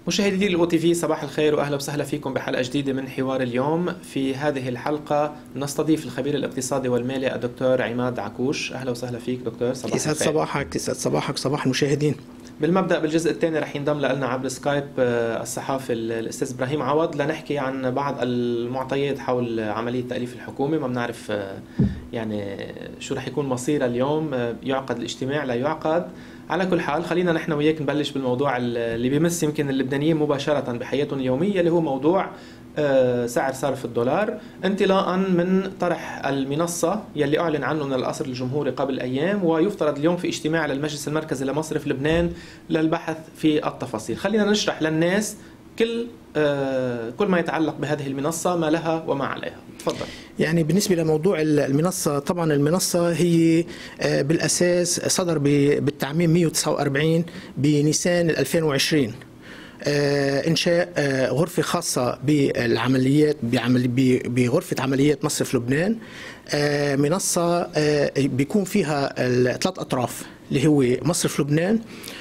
مشاهدي الأو تي في، صباح الخير واهلا وسهلا فيكم بحلقه جديده من حوار اليوم. في هذه الحلقه نستضيف الخبير الاقتصادي والمالي الدكتور عماد عكوش. اهلا وسهلا فيك دكتور. صباح يسعد الخير. صباحك، يسعد صباحك، صباح المشاهدين. بالمبدا بالجزء الثاني رح ينضم لنا عبر سكايب الصحافي الاستاذ ابراهيم عوض لنحكي عن بعض المعطيات حول عمليه تاليف الحكومه. ما بنعرف يعني شو رح يكون مصيرها اليوم، يعقد الاجتماع لا يعقد. على كل حال خلينا نحن وياك نبلش بالموضوع اللي بيمس يمكن اللبنانيين مباشرة بحياتهم اليومية، اللي هو موضوع سعر صرف الدولار، انطلاقا من طرح المنصة يلي أعلن عنه من القصر الجمهوري قبل أيام، ويفترض اليوم في اجتماع للمجلس المركزي لمصرف لبنان للبحث في التفاصيل. خلينا نشرح للناس كل ما يتعلق بهذه المنصة، ما لها وما عليها. تفضل. يعني بالنسبة لموضوع المنصة، طبعا المنصة هي بالأساس صدر بالتعميم 149 بنيسان 2020 إنشاء غرفة خاصة بالعمليات بغرفة عمليات مصرف لبنان. منصة بيكون فيها ثلاث أطراف اللي هو مصرف لبنان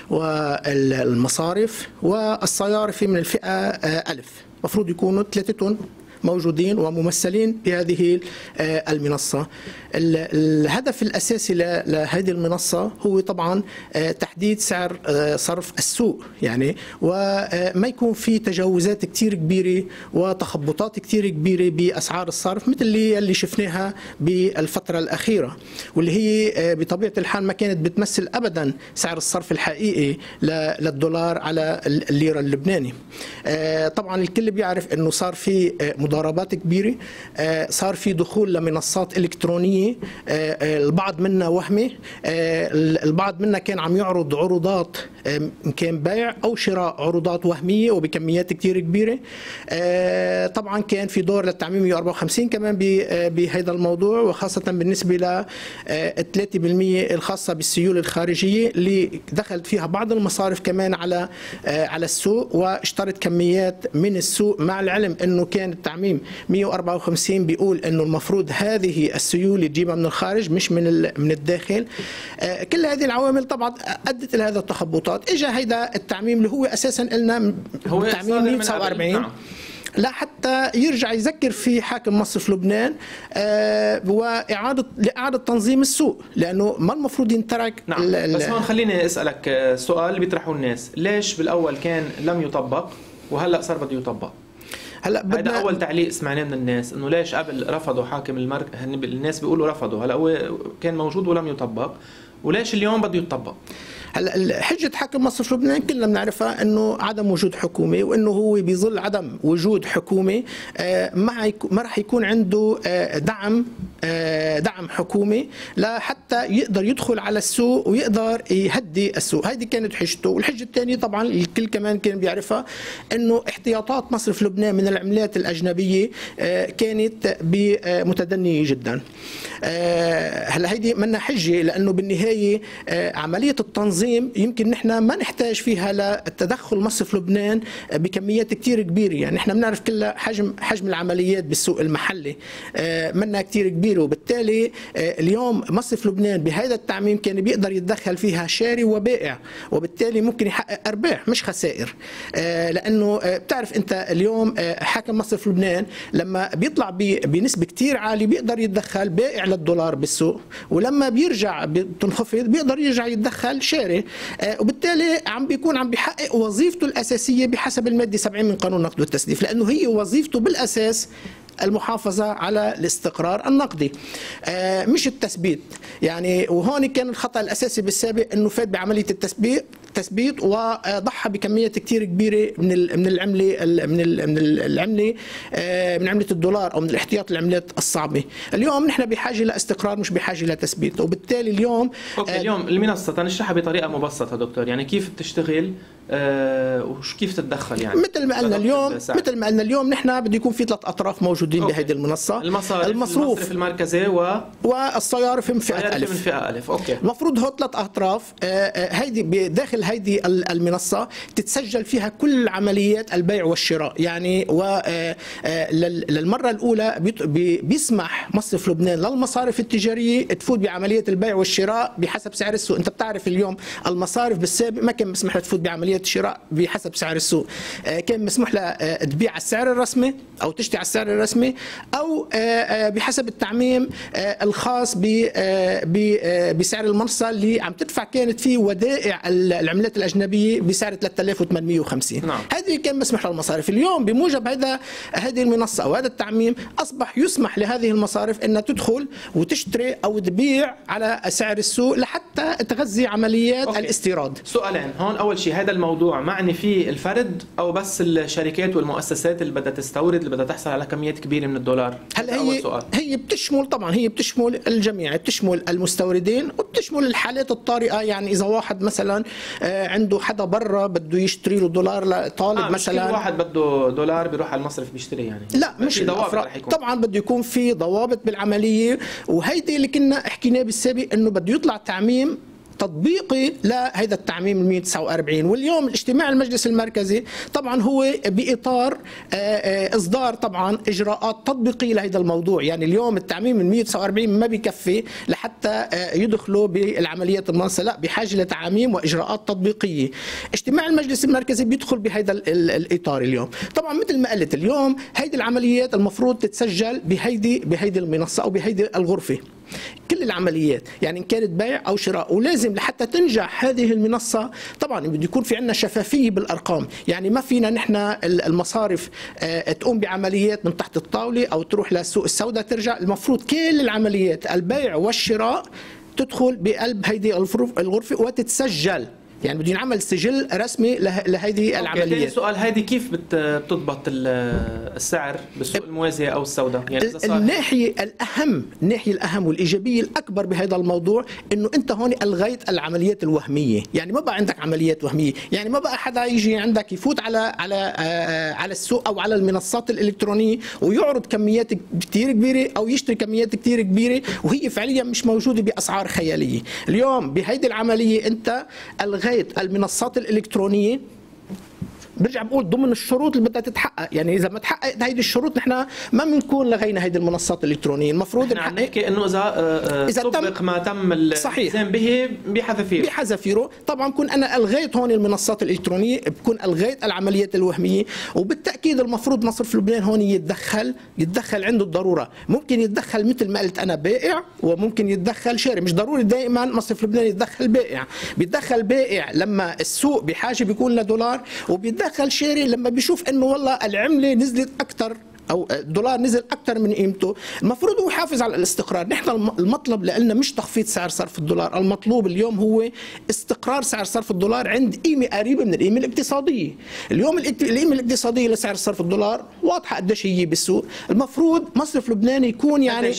والمصارف والصيارف من الفئة ألف. مفروض يكونوا ثلاثتهم موجودين وممثلين بهذه المنصة. الهدف الأساسي لهذه المنصة هو طبعا تحديد سعر صرف السوق، يعني وما يكون في تجاوزات كتير كبيرة وتخبطات كتير كبيرة بأسعار الصرف مثل اللي شفناها بالفترة الأخيرة، واللي هي بطبيعة الحال ما كانت بتمثل أبدا سعر الصرف الحقيقي للدولار على الليرة اللبناني. طبعا الكل بيعرف أنه صار في مضاربات كبيرة، صار في دخول لمنصات إلكترونية، البعض منا وهمي، البعض منا كان عم يعرض عروضات كان بيع أو شراء عروضات وهمية وبكميات كتير كبيرة. طبعا كان في دور للتعميم 154 كمان بهذا الموضوع، وخاصة بالنسبة ل 3% الخاصة بالسيولة الخارجية اللي دخلت فيها بعض المصارف كمان على السوق واشترت كميات من السوق، مع العلم أنه كان التعميم 154 بيقول أنه المفروض هذه السيولة تجيبها من الخارج مش من الداخل. كل هذه العوامل طبعا أدت إلى هذا التخبطات. اجى هيدا التعميم اللي هو اساسا قلنا هو تعميم 149 لا حتى يرجع يذكر في حاكم مصرف لبنان لإعادة تنظيم السوق، لأنه ما المفروض ينترك. نعم. بس هون خليني أسألك سؤال بيطرحه الناس، ليش بالأول كان لم يطبق وهلأ صار بده يطبق؟ هذا أول تعليق سمعناه من الناس، إنه ليش قبل رفضوا حاكم الناس بيقولوا رفضوا، هلأ هو كان موجود ولم يطبق، وليش اليوم بده يطبق؟ هلا حجة حاكم مصرف لبنان كلنا بنعرفها انه عدم وجود حكومة، وانه هو بظل عدم وجود حكومة ما راح يكون عنده دعم حكومي لحتى يقدر يدخل على السوق ويقدر يهدي السوق. هذه كانت حجته. والحجة الثانية طبعا الكل كمان كان بيعرفها، انه احتياطات مصرف لبنان من العملات الأجنبية كانت متدنية جدا. هلا هيدي منا حجة، لانه بالنهاية عملية التنظيم يمكن نحن ما نحتاج فيها لتدخل مصرف لبنان بكميات كتير كبيرة. يعني نحن بنعرف كل حجم العمليات بالسوق المحلي منها كتير كبيرة، وبالتالي اليوم مصرف لبنان بهذا التعميم كان بيقدر يتدخل فيها شاري وبائع، وبالتالي ممكن يحقق أرباح مش خسائر. لأنه بتعرف أنت اليوم حاكم مصرف لبنان لما بيطلع بنسبة كتير عالية بيقدر يتدخل بائع للدولار بالسوق، ولما بيرجع بتنخفض بيقدر يرجع يتدخل شاري، وبالتالي عم بيحقق وظيفته الأساسية بحسب المادة 70 من قانون النقد والتسليف، لأنه هي وظيفته بالأساس المحافظة على الاستقرار النقدي مش التثبيت. يعني وهون كان الخطأ الأساسي بالسابق أنه فات بعملية التثبيت وضحى بكميات كتير كبيرة من عملة الدولار أو من الاحتياط العملات الصعبة. اليوم نحن بحاجة لاستقرار مش بحاجة لتثبيت، وبالتالي اليوم اليوم المنصة تنشرحها بطريقة مبسطة دكتور، يعني كيف بتشتغل وكيف تتدخل؟ يعني مثل ما قلنا اليوم نحن بده يكون في ثلاث أطراف موجودين بهذه المنصة: المصروف المركزي والصيارف من فئة ألف. أوكي. المفروض هو ثلاث أطراف هيدي بداخل هيدي المنصة تتسجل فيها كل عمليات البيع والشراء. يعني للمرة الأولى بيسمح مصرف لبنان للمصارف التجارية تفوت بعملية البيع والشراء بحسب سعر السوق. أنت بتعرف اليوم المصارف بالسابق ما كان بيسمح لها تفوت بعملية كميات الشراء بحسب سعر السوق. كان مسموح لها تبيع على السعر الرسمي أو تشتري على السعر الرسمي، أو بحسب التعميم الخاص بسعر المنصة اللي عم تدفع كانت فيه ودائع العملات الأجنبية بسعر 3850. نعم. هذه كان مسموح للمصارف. اليوم بموجب هذه المنصة أو هذا التعميم أصبح يسمح لهذه المصارف أنها تدخل وتشتري أو تبيع على سعر السوق لحتى تغذي عمليات الاستيراد. سؤالين هون. أول شيء، هذا الموضوع معني فيه الفرد أو بس الشركات والمؤسسات اللي بدها تستورد اللي بدها تحصل على كميات كبيرة من الدولار؟ هلا هي بتشمل طبعا، هي بتشمل الجميع، بتشمل المستوردين وبتشمل الحالات الطارئة. يعني إذا واحد مثلا عنده حدا برا بده يشتري له دولار لطالب مثلا، مش كل واحد بده دولار بيروح على المصرف بيشتري يعني. لا مش طبعا بده يكون في ضوابط بالعملية، وهيدي اللي كنا حكيناه بالسابق انه بده يطلع تعميم تطبيقي لهذا التعميم ال 149. واليوم الاجتماع المجلس المركزي طبعا هو باطار اصدار طبعا اجراءات تطبيقيه لهذا الموضوع. يعني اليوم التعميم ال 149 ما بكفي لحتى يدخلوا بالعمليات المنصه، لا بحاجه لتعاميم واجراءات تطبيقيه. اجتماع المجلس المركزي بيدخل بهذا الاطار. اليوم طبعا مثل ما قلت، اليوم هيدي العمليات المفروض تتسجل بهيدي المنصه او بهيدي الغرفه، كل العمليات، يعني إن كانت بيع أو شراء. ولازم لحتى تنجح هذه المنصة طبعا بده يكون في عندنا شفافية بالأرقام. يعني ما فينا نحن المصارف تقوم بعمليات من تحت الطاولة أو تروح للسوق السوداء ترجع. المفروض كل العمليات البيع والشراء تدخل بقلب هذه الغرفة وتتسجل. يعني بده ينعمل سجل رسمي لهذه العمليات. سؤال، هذه كيف بتضبط السعر بالسوق الموازية أو السوداء؟ يعني الناحية الأهم والإيجابية الأكبر بهذا الموضوع إنه أنت هون ألغيت العمليات الوهمية. يعني ما بقى عندك عمليات وهمية، يعني ما بقى حدا يجي عندك يفوت على السوق أو على المنصات الإلكترونية ويعرض كميات كتير كبيرة أو يشتري كميات كتير كبيرة وهي فعليا مش موجودة بأسعار خيالية. اليوم بهذه العملية أنت ألغيت المنصات الإلكترونية. برجع بقول ضمن الشروط اللي بدها تتحقق. يعني اذا ما تحققت هيدي الشروط نحن ما بنكون لغينا هيدي المنصات الالكترونيه. المفروض نحكي انه اذا طبق ما تم الالتزام به بحذافيره. طبعا بكون انا الغيت هون المنصات الالكترونيه، بكون الغيت العمليات الوهميه. وبالتاكيد المفروض مصرف لبنان هون يتدخل عنده الضروره. ممكن يتدخل مثل ما قلت انا بائع، وممكن يتدخل شاري. مش ضروري دائما مصرف لبنان يتدخل بائع. بيتدخل بائع لما السوق بحاجه بيكون لدولار، وبيتدخل شاري لما بيشوف انه والله العمله نزلت اكثر او الدولار نزل اكثر من قيمته. المفروض هو يحافظ على الاستقرار. نحن المطلب لنا مش تخفيض سعر صرف الدولار، المطلوب اليوم هو استقرار سعر صرف الدولار عند قيمه قريبه من القيمه الاقتصاديه. اليوم القيمه الاقتصاديه لسعر صرف الدولار واضحه قديش هي بالسوق. المفروض مصرف لبنان يكون يعني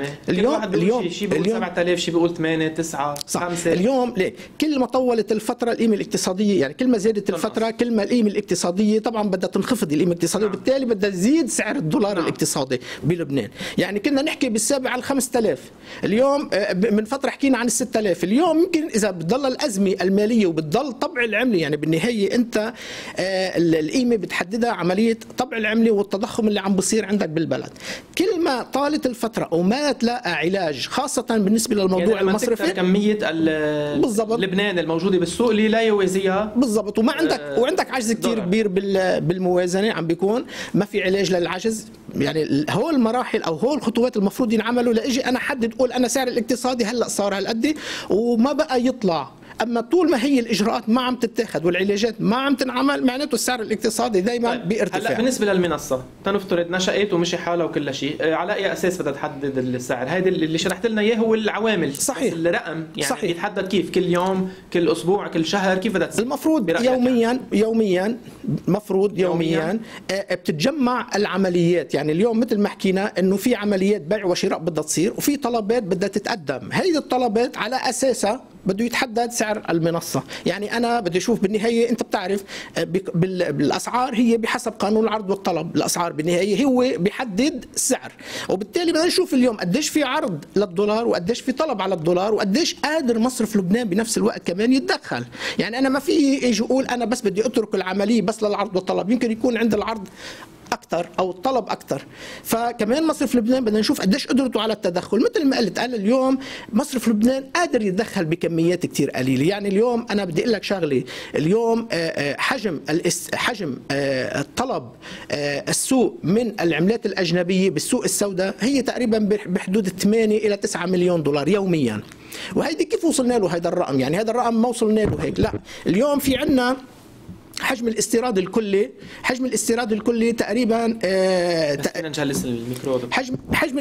اليوم شيء بيقول 7000، شيء بيقول 8 9 5. اليوم ليه كل ما طولت الفتره القيمه الاقتصاديه، يعني كل ما زادت الفتره كل ما القيمه الاقتصاديه طبعا بدها تنخفض القيمه الاقتصاديه، وبالتالي بدها تزيد سعر الدولار الاقتصادي بلبنان. يعني كنا نحكي بالسابق على 5000، اليوم من فتره حكينا عن 6000. اليوم يمكن اذا بتضل الازمه الماليه وبتضل طبع العمله، يعني بالنهايه انت القيمه بتحددها عمليه طبع العمله والتضخم اللي عم بصير عندك بالبلد. كل ما طالت الفتره وما تلاقى علاج، خاصه بالنسبه للموضوع يعني المصرفي، كميه لبنان الموجوده بالسوق اللي لا يوازيها بالضبط، وعندك عجز كثير كبير بالموازنه عم بيكون ما في علاج للعجز. يعني هو المراحل او هو الخطوات المفروض ينعملوا لاجي انا حدد اقول انا سعر الاقتصادي هلا صار هالقد وما بقى يطلع. اما طول ما هي الاجراءات ما عم تتاخذ والعلاجات ما عم تنعمل معناته السعر الاقتصادي دائما بيرتفع. هلا بالنسبه للمنصه تنفترض نشأت ومشي حالها وكل شيء، على اي اساس بدها تحدد السعر؟ هذا اللي شرحت لنا اياه هو العوامل. صحيح. الرقم يعني صحيح. بيتحدد كيف؟ كل يوم، كل اسبوع، كل شهر، كيف بدها تصير؟ المفروض يوميا بتتجمع العمليات. يعني اليوم مثل ما حكينا انه في عمليات بيع وشراء بدها تصير وفي طلبات بدها تتقدم. هيدي الطلبات على اساسها بده يتحدد سعر المنصة. يعني أنا بدي أشوف بالنهاية، أنت بتعرف بالأسعار هي بحسب قانون العرض والطلب. الأسعار بالنهاية هو بيحدد السعر، وبالتالي بدنا نشوف اليوم قديش في عرض للدولار وقديش في طلب على الدولار وقديش قادر مصرف لبنان بنفس الوقت كمان يتدخل. يعني أنا ما في يجي يقول أنا بس بدي أترك العملية بس للعرض والطلب. يمكن يكون عند العرض اكثر او الطلب اكثر. فكمان مصرف لبنان بدنا نشوف قديش قدرته على التدخل. مثل ما قلت انا اليوم مصرف لبنان قادر يتدخل بكميات كثير قليله. يعني اليوم انا بدي اقول لك شغله، اليوم حجم الطلب السوق من العملات الاجنبيه بالسوق السوداء هي تقريبا بحدود 8 الى 9 مليون دولار يوميا. وهيدي كيف وصلنا له هذا الرقم؟ يعني هذا الرقم ما وصلنا له هيك، لا اليوم في عندنا حجم الاستيراد الكلي تقريبا نجلس الميكرو. حجم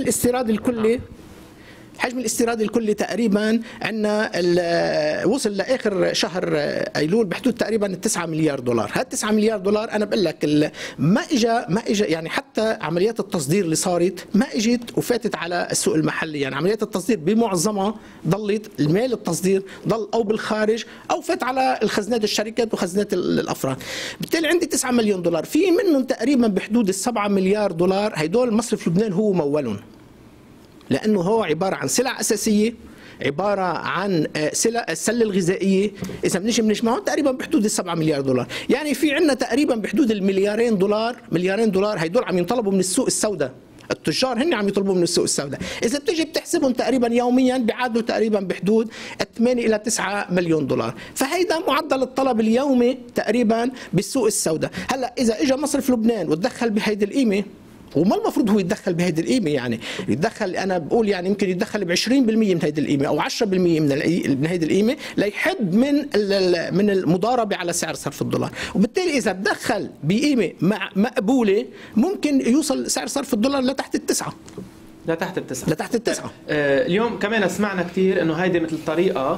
الاستيراد الكلي تقريبا عندنا وصل لاخر شهر ايلول بحدود تقريبا 9 مليار دولار. هاد 9 مليار دولار انا بقول لك ما اجى يعني حتى عمليات التصدير اللي صارت ما اجت وفاتت على السوق المحلي. يعني عمليات التصدير بمعظمها ضلت المال التصدير ضل او بالخارج او فات على الخزنات الشركات وخزنات الافراد. بالتالي عندي 9 مليون دولار، في منهم تقريبا بحدود 7 مليار دولار هيدول مصرف لبنان هو مولهم، لأنه هو عبارة عن سلع أساسية، عبارة عن السلة الغذائية. إذا بنجمعهم تقريبا بحدود 7 مليار دولار. يعني في عندنا تقريبا بحدود المليارين دولار هيدول عم ينطلبوا من السوق السوداء. التجار هن عم يطلبوا من السوق السوداء. إذا بتجي بتحسبهم تقريبا يوميا بيعادلوا تقريبا بحدود 8 إلى 9 مليون دولار. فهيدا معدل الطلب اليومي تقريبا بالسوق السوداء. هلا إذا إجا مصرف لبنان وتدخل بهيدي القيمة، وما المفروض هو يتدخل بهيدي القيمه، يعني يتدخل انا بقول يعني يمكن يتدخل ب 20% من هيدي القيمه او 10% من هيدي القيمه ليحد من المضاربه على سعر صرف الدولار. وبالتالي اذا تدخل بقيمه مقبوله ممكن يوصل سعر صرف الدولار لتحت التسعه. لتحت التسعة. اليوم كمان سمعنا كثير انه هيدي مثل طريقه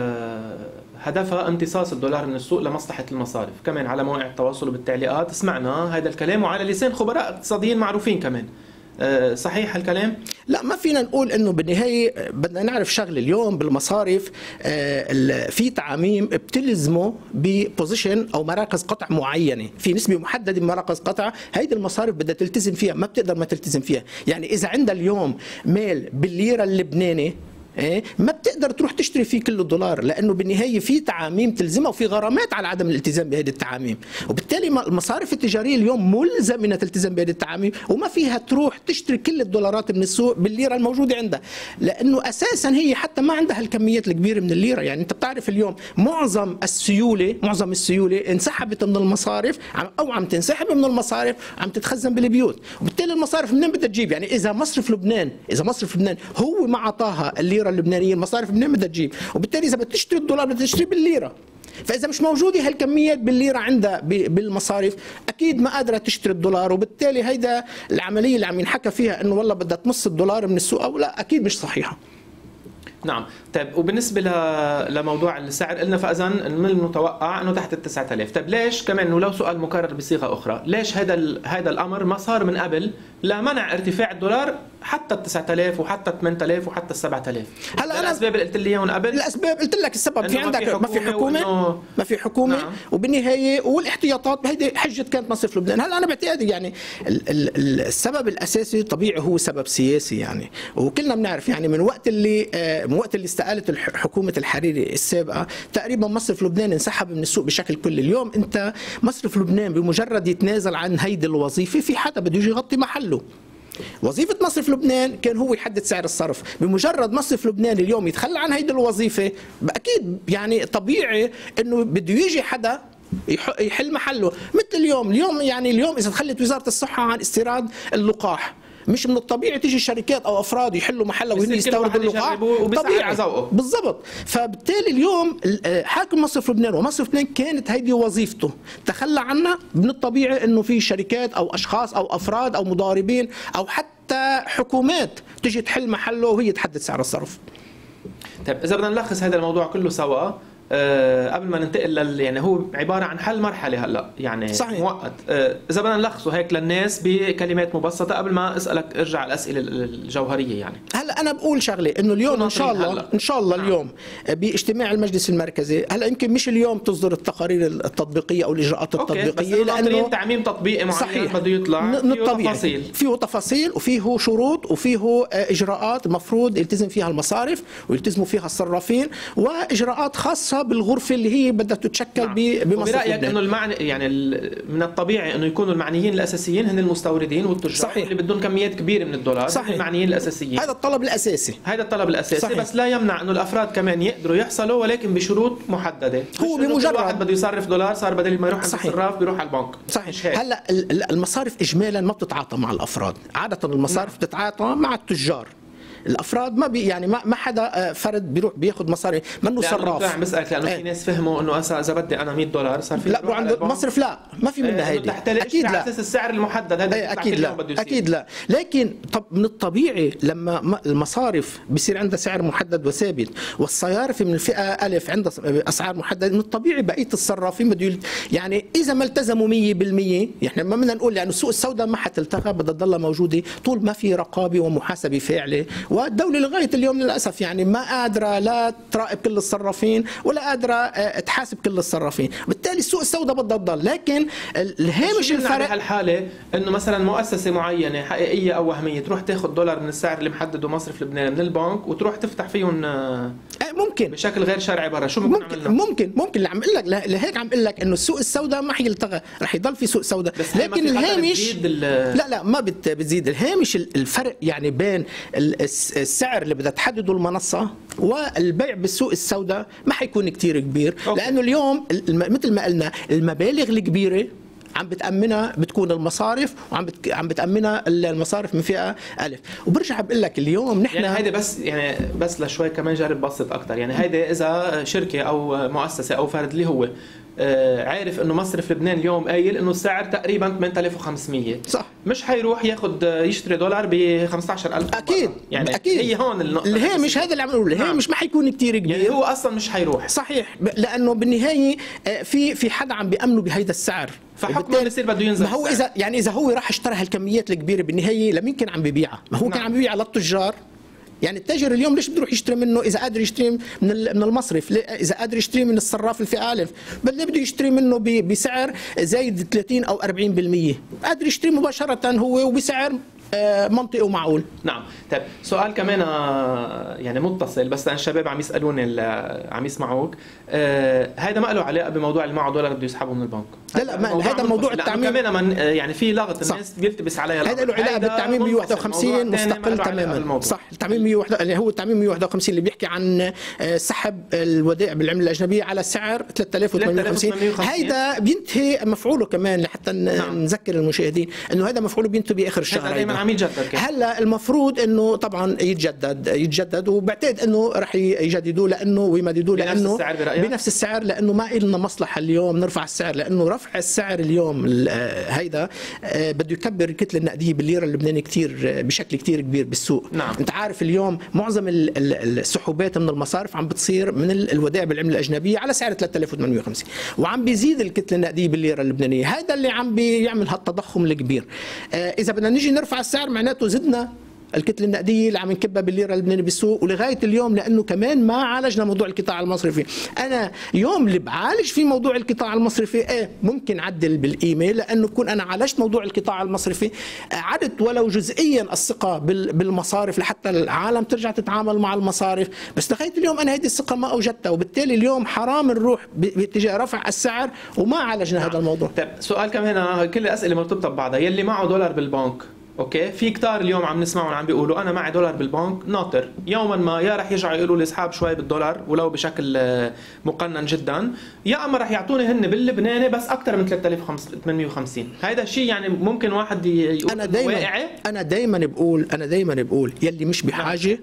هدفها امتصاص الدولار من السوق لمصلحة المصارف. كمان على مواقع التواصل وبالتعليقات سمعنا هذا الكلام وعلى لسان خبراء اقتصاديين معروفين كمان. صحيح هالكلام؟ لا، ما فينا نقول انه بالنهايه بدنا نعرف شغله. اليوم بالمصارف في تعاميم بتلزمه ببوزيشن او مراكز قطع معينه، في نسبه محدده من مراكز قطع هيدي المصارف بدها تلتزم فيها، ما بتقدر ما تلتزم فيها. يعني اذا عندها اليوم مال بالليره اللبناني ما بتقدر تروح تشتري فيه كل الدولار، لانه بالنهايه في تعاميم تلزمها وفي غرامات على عدم الالتزام بهذه التعاميم. وبالتالي المصارف التجاريه اليوم ملزمه انها تلتزم بهذه التعاميم وما فيها تروح تشتري كل الدولارات من السوق بالليره الموجوده عندها، لانه اساسا هي حتى ما عندها الكميات الكبيره من الليره. يعني انت بتعرف اليوم معظم السيوله انسحبت من المصارف او عم تنسحب من المصارف عم تتخزن بالبيوت. وبالتالي المصارف منين بدها تجيب؟ يعني اذا مصرف لبنان هو ما عطاها الليره اللبنانيه، المصارف منين بدها تجيب؟ وبالتالي اذا بدها تشتري الدولار بدها تشتري بالليره. فاذا مش موجوده هالكميات بالليره عندها بالمصارف اكيد ما قادره تشتري الدولار. وبالتالي هيدا العمليه اللي عم ينحكى فيها انه والله بدها تمص الدولار من السوق او لا، اكيد مش صحيحه. نعم. طيب وبالنسبة لموضوع السعر قلنا فإذا من المتوقع أنه تحت 9000. طيب ليش كمان، إنه لو سؤال مكرر بصيغة أخرى، ليش هذا الأمر ما صار من قبل لمنع ارتفاع الدولار حتى 9000 وحتى 8000 وحتى 7000؟ هلا أنا الأسباب اللي قلت لي إياهم قبل، الأسباب قلت لك السبب في عندك ما في حكومة نعم. وبالنهاية والاحتياطات بهيدي حجة كانت مصرف لبنان. هلا أنا بعتقد يعني السبب الأساسي طبيعي هو سبب سياسي. يعني وكلنا بنعرف يعني من وقت اللي استقالت حكومة الحريري السابقة تقريبا مصرف لبنان انسحب من السوق بشكل كلي. اليوم انت مصرف لبنان بمجرد يتنازل عن هيدي الوظيفة في حدا بده يجي يغطي محله. وظيفة مصرف لبنان كان هو يحدد سعر الصرف. بمجرد مصرف لبنان اليوم يتخلى عن هيدي الوظيفة أكيد يعني طبيعي انه بده يجي حدا يحل محله. مثل اليوم يعني اليوم اذا تخلت وزارة الصحة عن استيراد اللقاح، مش من الطبيعي تيجي شركات او افراد يحلوا محلها وهن يستوردوا اللقاح طبيعي بالضبط. فبالتالي اليوم حاكم مصرف لبنان ومصرف لبنان كانت هيدي وظيفته تخلى عنها، من الطبيعي انه في شركات او اشخاص او افراد او مضاربين او حتى حكومات تيجي تحل محله وهي تحدد سعر الصرف. طيب اذا بدنا نلخص هذا الموضوع كله سوا قبل ما ننتقل يعني هو عبارة عن حل مرحلة هلا يعني صحيح. مؤقت. إذا بدنا نلخصه هيك للناس بكلمات مبسطة قبل ما أسألك ارجع الأسئلة الجوهرية. يعني هلا فانا بقول شغله انه اليوم ان شاء الله اليوم باجتماع المجلس المركزي، هلا يمكن مش اليوم تصدر التقارير التطبيقيه او الاجراءات التطبيقيه، لانه تعميم تطبيقي معين بده يطلع فيه تفاصيل وفيه شروط وفيه اجراءات المفروض يلتزم فيها المصارف ويلتزموا فيها الصرافين، واجراءات خاصه بالغرفه اللي هي بدها تتشكل بمصرف. برايك انه المعني يعني من الطبيعي انه يكونوا المعنيين الاساسيين هن المستوردين والتجار، صحيح، اللي بدهم كميات كبيره من الدولار، صحيح، المعنيين الاساسيين. هذا الطلب الاساسي، صحيح. بس لا يمنع انه الافراد كمان يقدروا يحصلوا، ولكن بشروط محدده. هو بمجرد واحد بده يصرف دولار صار بدل ما يروح عند الصراف بيروح على البنك. صحيح. هلا المصارف اجمالا ما بتتعاطى مع الافراد، عاده المصارف بتتعاطى مع التجار. الافراد ما يعني ما حدا فرد بيروح بياخذ مصاري منه صراف. عم بسالك لانه في ناس فهموا انه اذا بدي انا $100 صار في لا عند المصرف لا ما في منها هيدي، اكيد لا، على اساس السعر المحدد هذا اكيد لا اكيد لا. لكن طب من الطبيعي لما المصارف بيصير عندها سعر محدد وثابت والصيارف من الفئه الف عندها اسعار محدده، من الطبيعي بقيه الصرافين بده يعني اذا ما التزموا 100%، احنا ما بدنا نقول يعني السوق السوداء ما حتلتغى، بدها تضلها موجوده طول ما في رقابه ومحاسبه فاعله. والدولة لغاية اليوم للأسف يعني ما قادرة لا تراقب كل الصرافين ولا قادرة تحاسب كل الصرافين، بالتالي السوق السوداء بدها تضل. لكن الهامش الفرق بهالحالة انه مثلا مؤسسة معينة حقيقية او وهمية تروح تاخذ دولار من السعر اللي محدده مصرف لبنان من البنك وتروح تفتح فيهم ممكن بشكل غير شرعي برا. شو ممكن اللي عم اقول لك لهيك عم اقول لك انه السوق السوداء ما حيلتغى، رح يضل في سوق سوداء، لكن الهامش لا ما بتزيد الهامش. الفرق يعني بين السعر اللي بدها تحدده المنصة والبيع بالسوق السوداء ما حيكون كتير كبير. لأنه اليوم مثل ما قلنا المبالغ الكبيرة عم بتأمنها بتكون المصارف، وعم بتأمنها المصارف من فئة ألف. وبرجع بقول لك اليوم نحن يعني هيدا بس لشوي كمان جرب بسط أكتر. يعني هيدا إذا شركة أو مؤسسة أو فرد اللي هو عارف انه مصرف لبنان اليوم قايل انه السعر تقريبا 8500، صح، مش حيروح ياخذ يشتري دولار ب 15000. اكيد يعني أكيد. هي هون الهامش هذا اللي عم نقول، الهامش ما حيكون كثير كبير، يعني هو اصلا مش حيروح. صحيح، لانه بالنهايه في حدا عم بيامنه بهيدا السعر، فحكما بصير بده ينزل. ما هو اذا هو راح اشترى هالكميات الكبيره بالنهايه لمين كان عم بيبيعها؟ ما هو كان عم بيبيعها للتجار. يعني التاجر اليوم ليش بده يروح يشتري منه اذا قادر يشتري من المصرف؟ اذا قادر يشتري من الصراف الفئه الف، بل بده يشتري منه بسعر زايد 30 او 40%، قادر يشتري مباشره هو وبسعر منطقي ومعقول. نعم. طيب سؤال كمان يعني متصل، بس الشباب عم يسالوني عم يسمعوك، هذا ما له علاقه بموضوع اللي معه دولار بده يسحبه من البنك. لا هذا موضوع التعميم كمان يعني في لغط الناس بيلتبس عليها. هذا له علاقه بالتعميم 151 مستقل تماما. صح، التعميم 151 اللي هو التعميم 151 اللي بيحكي عن سحب الودائع بالعمله الاجنبيه على سعر 3850. هيدا بينتهي مفعوله كمان لحتى نذكر المشاهدين انه هذا مفعوله بينتهي باخر الشهر. هلا المفروض انه طبعا يتجدد وبعتقد انه رح يجددوه لانه ويمددوه لانه بنفس السعر، لانه ما لنا مصلحه اليوم نرفع السعر، لانه رفع السعر اليوم هيدا بده يكبر الكتله النقديه بالليره اللبنانيه كثير بشكل كثير كبير بالسوق. نعم. انت عارف اليوم معظم السحوبات من المصارف عم بتصير من الودائع بالعمله الاجنبيه على سعر 3850 وعم بيزيد الكتله النقديه بالليره اللبنانيه. هذا اللي عم بيعمل هالتضخم الكبير. اذا بدنا نيجي نرفع السعر معناته زدنا الكتله النقديه اللي عم نكبها بالليره اللبنانيه بالسوق. ولغايه اليوم لانه كمان ما عالجنا موضوع القطاع المصرفي، انا يوم اللي بعالج في موضوع القطاع المصرفي ممكن عدل بالقيمه، لانه بكون انا عالجت موضوع القطاع المصرفي، عدت ولو جزئيا الثقه بالمصارف لحتى العالم ترجع تتعامل مع المصارف. بس لغايه اليوم انا هذه الثقه ما اوجدتها، وبالتالي اليوم حرام نروح باتجاه رفع السعر وما عالجنا هذا الموضوع. طيب سؤال كمان، كل الاسئله مرتبطه ببعضها. يلي معه دولار بالبنك اوكي، في كتار اليوم عم نسمعهم عم بيقولوا انا معي دولار بالبنك ناطر يوما ما يا رح يرجعوا يقولوا لي اسحاب شوي بالدولار ولو بشكل مقنن جدا، يا اما رح يعطوني هن باللبناني بس اكثر من 3850. هذا الشيء يعني ممكن واحد يقول انا دائما بقول يلي مش بحاجه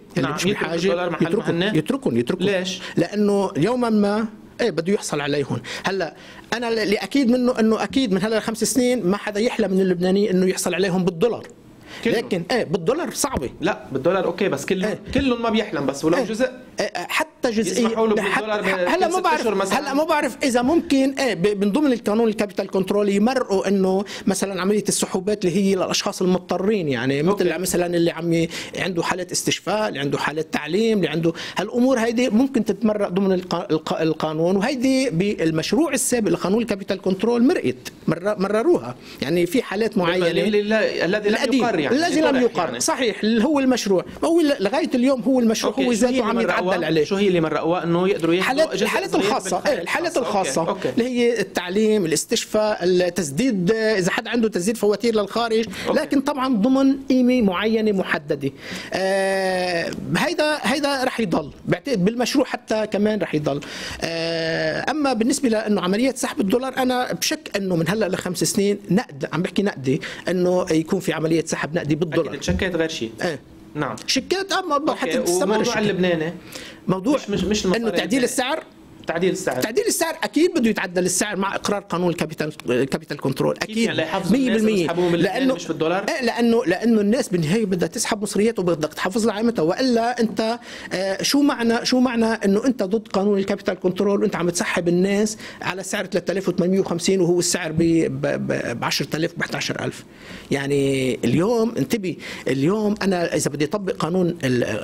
يتركون. ليش؟ لانه يوما ما بده يحصل عليهم. هلا انا اللي اكيد منه انه اكيد من هلا 5 سنين ما حدا يحلم من اللبناني انه يحصل عليهم بالدولار كله. لكن بالدولار صعبه. لا بالدولار اوكي، بس كلهم ما بيحلم، بس ولو جزء حتى جزئيه يسمحوا له بالدولار هلا ما بعرف اذا ممكن من ضمن القانون الكابيتال كنترول يمرقوا انه مثلا عمليه السحوبات اللي هي للاشخاص المضطرين، يعني مثل مثلا اللي عنده حاله استشفاء، اللي عنده حاله تعليم، اللي عنده هالامور هيدي ممكن تتمرق ضمن القانون. وهيدي بالمشروع السابق لقانون الكابيتال كنترول مرروها، يعني في حالات معينه الذي لم يقر، يعني الذي لم يقر يعني. صحيح، اللي هو المشروع، هو لغايه اليوم هو المشروع هو ذاته عم يتعدل عليه. شو هي اللي مرقوها؟ انه يقدروا الحالات الخاصه، الحالات الخاصه اللي هي التعليم، الاستشفاء، التسديد، اذا حد عنده تسديد فواتير للخارج، لكن طبعا ضمن قيمه معينه محدده. هيدا رح يضل بعتقد بالمشروع، حتى كمان رح يضل. اما بالنسبه لانه عمليه سحب الدولار، انا بشك انه من هلا ل5 سنين نقد، عم بحكي نقدي، انه يكون في عمليه سحب نقدي بالدولار. اكيد شكيت غير شيء. نعم، شكات حتى تستمر. والموضوع اللبناني موضوع مش انه تعديل السعر. تعديل السعر اكيد بده يتعدل السعر مع اقرار قانون الكابيتال كنترول، اكيد يعني 100%. لانه مش بالدولار، لانه الناس بالنهايه بدها تسحب مصريات وبدك تحافظ على قيمتها، والا انت شو معنى انه انت ضد قانون الكابيتال كنترول وانت عم تسحب الناس على سعر 3850 وهو السعر ب 10000 ب 11000. يعني اليوم انتبه، اليوم انا اذا بدي اطبق قانون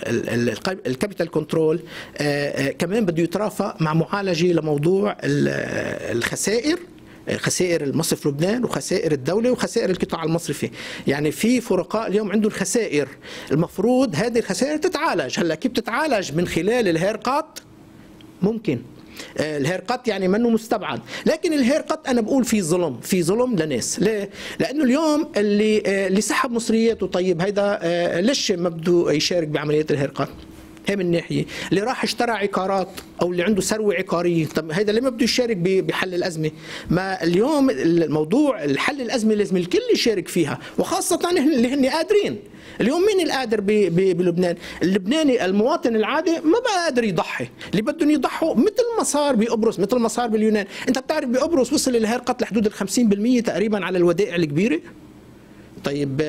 الكابيتال كنترول كمان بده يترافق مع معالجة لموضوع الخسائر، خسائر المصرف لبنان وخسائر الدولة وخسائر القطاع المصرفي. يعني في فرقاء اليوم عندهم خسائر، المفروض هذه الخسائر تتعالج. هلا كيف تتعالج؟ من خلال الهيرقات. ممكن الهيرقات يعني منه مستبعد، لكن الهيرقات انا بقول في ظلم لناس. ليه؟ لانه اليوم اللي سحب مصرياته، طيب هيدا ليش ما بده يشارك بعملية الهيرقات؟ هي من ناحيه. اللي راح اشترى عقارات او اللي عنده ثروه عقاريه، طب هذا ليه ما بده يشارك بحل الازمه؟ ما اليوم الموضوع الحل الازمه لازم الكل يشارك فيها، وخاصه اللي هن قادرين. اليوم مين القادر بلبنان؟ اللبناني المواطن العادي ما بقى قادر يضحي، اللي بدهم يضحوا مثل ما صار بقبرص، مثل ما صار باليونان. انت بتعرف بقبرص وصل الهرقة لحدود 50% تقريبا على الودائع الكبيره. طيب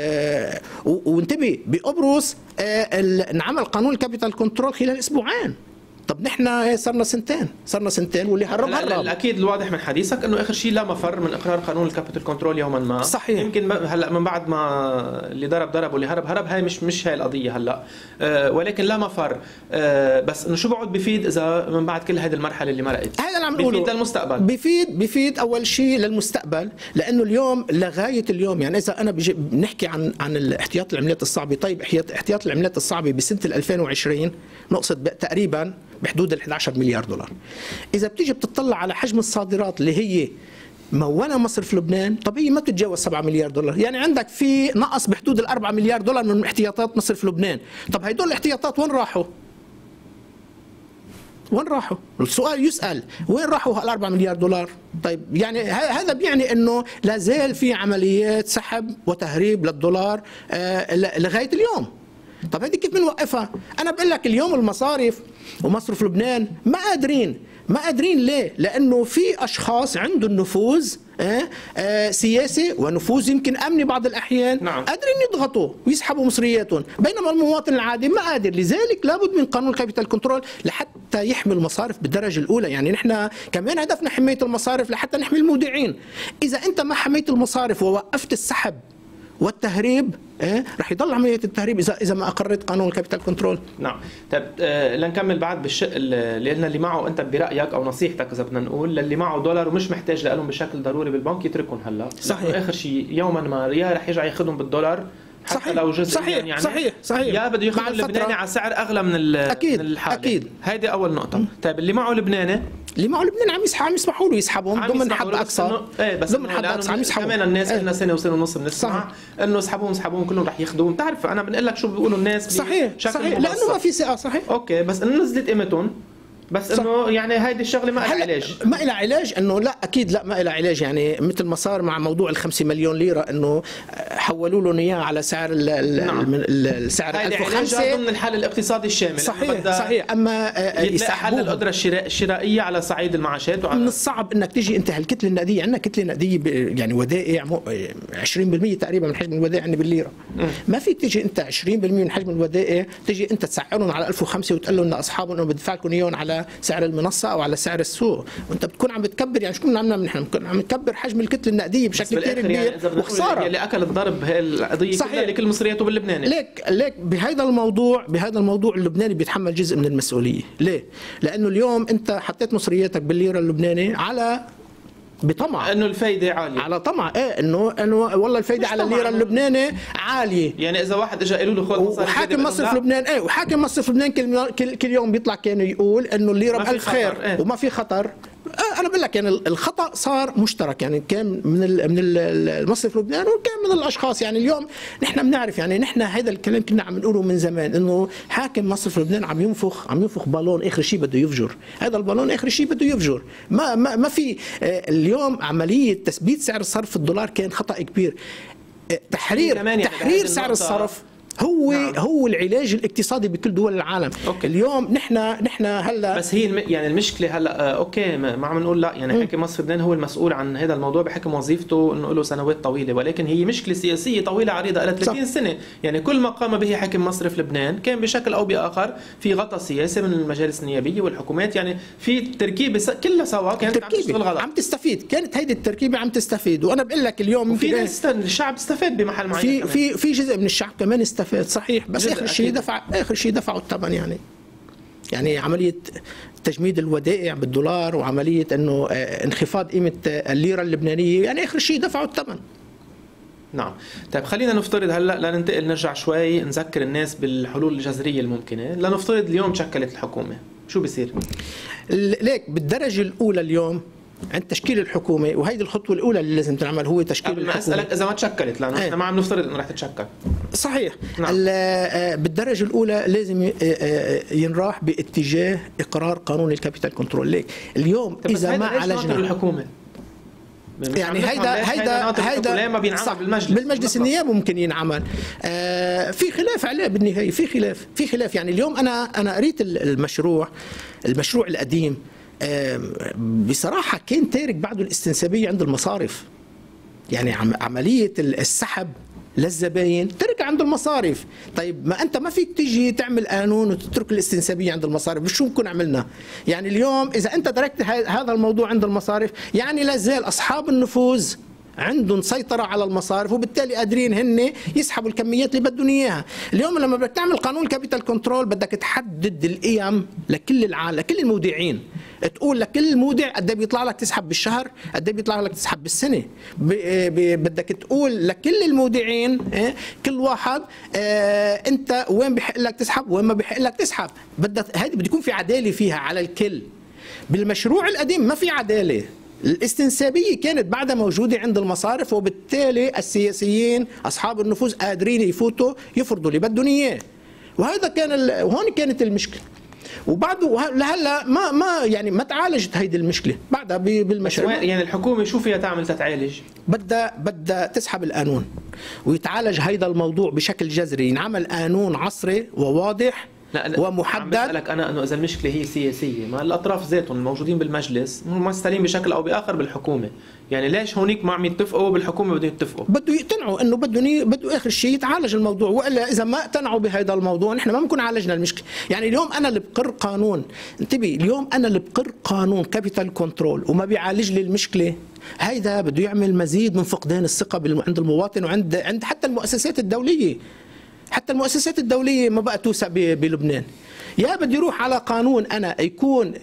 وانتبه بقبرص انعمل قانون الكابيتال كنترول خلال اسبوعين. طب نحن صرنا سنتين واللي هرب. اكيد الواضح من حديثك انه اخر شيء لا مفر من اقرار قانون الكابيتال كنترول يوما ما. صحيح. يمكن هلا من بعد ما اللي ضرب واللي هرب، هاي مش هاي القضيه هلا، ولكن لا مفر. بس انه شو بقعد بفيد اذا من بعد كل هذه المرحله اللي مرقت؟ هذا اللي عم نقوله، بفيد للمستقبل. بفيد اول شيء للمستقبل، لانه اليوم لغايه اليوم، يعني اذا انا بنحكي عن احتياط العملات الصعبه. طيب احتياط العملات الصعبه بسنه 2020 نقصد تقريبا بحدود $11 مليار. إذا بتيجي بتطلع على حجم الصادرات اللي هي مونة مصرف لبنان، طب هي ما تتجاوز $7 مليار. يعني عندك في نقص بحدود $4 مليار من احتياطات مصرف لبنان. طب هيدول الاحتياطات وين راحوا؟ السؤال يسأل، وين راحوا $4 مليار؟ طيب يعني هذا بيعني انه لا زال في عمليات سحب وتهريب للدولار لغاية اليوم. طب هذه كيف بنوقفها؟ أنا بقول لك اليوم المصارف ومصرف لبنان ما قادرين. ليه؟ لأنه في أشخاص عندهم نفوذ سياسي ونفوذ يمكن أمني بعض الأحيان. نعم. قادرين يضغطوا ويسحبوا مصرياتهم، بينما المواطن العادي ما قادر. لذلك لابد من قانون الكابيتال كنترول لحتى يحمي المصارف بالدرجة الأولى. يعني نحن كمان هدفنا حماية المصارف لحتى نحمي المودعين. إذا أنت ما حميت المصارف ووقفت السحب والتهريب، رح يضل عملية التهريب إذا ما أقررت قانون الكابيتال كنترول. نعم. طيب لنكمل بعد بالشق اللي معه أنت برأيك أو نصيحتك إذا بدنا نقول للي معه دولار ومش محتاج لهم بشكل ضروري بالبنك يتركهم هلا. صحيح. آخر شيء يوما ما يا رح يرجع ياخذهم بالدولار حتى صحيح. لو جزء صحيح. يعني صحيح. يا بده ياخذ اللبناني على سعر أغلى من الحالة. أكيد. هيدي أول نقطة. طيب اللي معه لبناني عم يسمحوا له يسحبهم ضمن حد اقصى. بس ضمن حد اقصى عم يسحبوا كمان الناس. لنا سنه ونص بنسمع انه اسحبوهم كلهم رح ياخذوهم. بتعرف انا بنقول لك شو بيقولوا الناس. صحيح. لانه ما في ثقه. صحيح. اوكي، بس انه نزلت قيمتهم بس انه يعني هيدي الشغله ما لها علاج. ما لها علاج، انه لا اكيد لا ما لها علاج. يعني مثل ما صار مع موضوع ال5 مليون ليره، انه حولوا لهم اياه على سعر السعر 1005 ضمن الحل الاقتصادي الشامل. صحيح. اما يسحبوا حل القدره الشرائيه على صعيد المعاشات. من الصعب انك تجي انت هالكتله النقديه، عندنا كتله نقديه يعني ودائع 20% تقريبا من حجم الودائع عندنا بالليره. ما فيك تجي انت 20% من حجم الودائع تجي انت تسعرهم على 1005 وتقول لهم لاصحابهم انه بدفع لكم اياهم على سعر المنصه او على سعر السوق، وانت بتكون عم بتكبر. يعني شو كنا عملنا نحن؟ كنا عم نكبر حجم الكتله النقديه بشكل كثير كبير، يعني وخساره اللي اكل الضرب بهي القضيه كلها لكل مصرياته باللبناني. ليك بهذا الموضوع اللبناني بيتحمل جزء من المسؤوليه. ليه؟ لانه اليوم انت حطيت مصرياتك بالليره اللبناني على بطمع انه الفايده عاليه، على طمع انه والله الفايده على الليره اللبناني عاليه. يعني اذا واحد اجى قالوا له خذ مصاري وحاكم مصرف لبنان وحاكم مصرف لبنان كل يوم بيطلع كان يقول انه الليره بألف خير وما في خطر. انا بقول لك يعني الخطا صار مشترك، يعني كان من المصرف لبنان وكان من الاشخاص. يعني اليوم نحن بنعرف، يعني نحن هذا الكلام كنا عم نقوله من زمان، انه حاكم مصرف لبنان عم ينفخ بالون اخر شيء بده يفجر. هذا البالون اخر شيء بده يفجر. ما في اليوم عمليه تثبيت سعر الصرف في الدولار كان خطا كبير. تحرير سعر الصرف هو العلاج الاقتصادي بكل دول العالم. اليوم نحن هلا بس هي يعني المشكله هلا اوكي ما عم نقول لا، يعني حاكم مصرف لبنان هو المسؤول عن هذا الموضوع بحكم وظيفته انه له سنوات طويله، ولكن هي مشكله سياسيه طويله عريضه لها 30 سنه. يعني كل ما قام به حاكم مصرف لبنان كان بشكل او باخر في غطاء سياسي من المجالس النيابيه والحكومات. يعني في تركيبه كلها سوا كانت عم تشتغل غلط، عم تستفيد. كانت هيدي التركيبه عم تستفيد. وانا بقول لك اليوم في ناس الشعب استفاد بمحل معين، في جزء من الشعب كمان استفاد صحيح، بس اخر شيء دفعوا الثمن. يعني عمليه تجميد الودائع بالدولار وعمليه انه انخفاض قيمه الليره اللبنانيه، يعني اخر شيء دفعوا الثمن. نعم. طيب خلينا نفترض هلا لننتقل نرجع شوي نذكر الناس بالحلول الجذريه الممكنه. لنفترض اليوم تشكلت الحكومه، شو بيصير؟ ليك بالدرجه الاولى اليوم عند تشكيل الحكومه، وهيدي الخطوه الاولى اللي لازم تنعمل هو تشكيل الحكومه. اسالك اذا ما تشكلت، لانه احنا ما عم نفترض انه رح تتشكل. صحيح. نعم. بالدرجه الاولى لازم ينراح باتجاه اقرار قانون الكابيتال كنترول. ليك اليوم اذا ما عالجنا الحكومه، يعني هيدا ما بينعمل بالمجلس النيابي ممكن ينعمل. في خلاف عليه بالنهايه، في خلاف. يعني اليوم انا قريت المشروع القديم، بصراحه كان تارك بعده الاستنسابيه عند المصارف. يعني عمليه السحب للزباين ترك عند المصارف. طيب ما انت ما فيك تيجي تعمل قانون وتترك الاستنسابيه عند المصارف. شو نكون عملنا؟ يعني اليوم اذا انت تركت هذا الموضوع عند المصارف، يعني لا زال اصحاب النفوذ عندهم سيطرة على المصارف، وبالتالي قادرين هن يسحبوا الكميات اللي بدهم اياها. اليوم لما بدك تعمل قانون كابيتال كنترول بدك تحدد القيم لكل العالم، لكل المودعين. تقول لكل مودع قد ايه بيطلع لك تسحب بالشهر، قد ايه بيطلع لك تسحب بالسنه. بدك تقول لكل المودعين كل واحد انت وين بحق لك تسحب وين ما بحق لك تسحب. هذه بده يكون في عداله فيها على الكل. بالمشروع القديم ما في عداله. الاستنسابية كانت بعدها موجودة عند المصارف، وبالتالي السياسيين أصحاب النفوذ قادرين يفوتوا يفرضوا اللي بدهم إياه. وهذا وهون كانت المشكلة. وبعده لهلا ما تعالجت هيدي المشكلة بعدها بالمشروع. يعني الحكومة شو فيها تعمل تتعالج؟ بدها تسحب القانون ويتعالج هيدا الموضوع بشكل جذري. ينعمل قانون عصري وواضح ومحدد. عم بسألك أنا إنه إذا المشكلة هي سياسية، ما الأطراف ذاتهم الموجودين بالمجلس ممثلين بشكل أو بآخر بالحكومة. يعني ليش هونيك ما عم يتفقوا بالحكومة بدهم يتفقوا؟ بده يقتنعوا إنه بده آخر شيء يتعالج الموضوع، وإلا إذا ما اقتنعوا بهذا الموضوع نحن ما بنكون عالجنا المشكلة. يعني اليوم أنا اللي بقر قانون، انتبه، اليوم أنا اللي بقر قانون كابيتال كنترول وما بيعالج لي المشكلة، هيدا بده يعمل مزيد من فقدان الثقة عند المواطن وعند حتى المؤسسات الدولية. حتى المؤسسات الدولية ما بقى توثق بلبنان. يا بدي يروح على قانون أنا يكون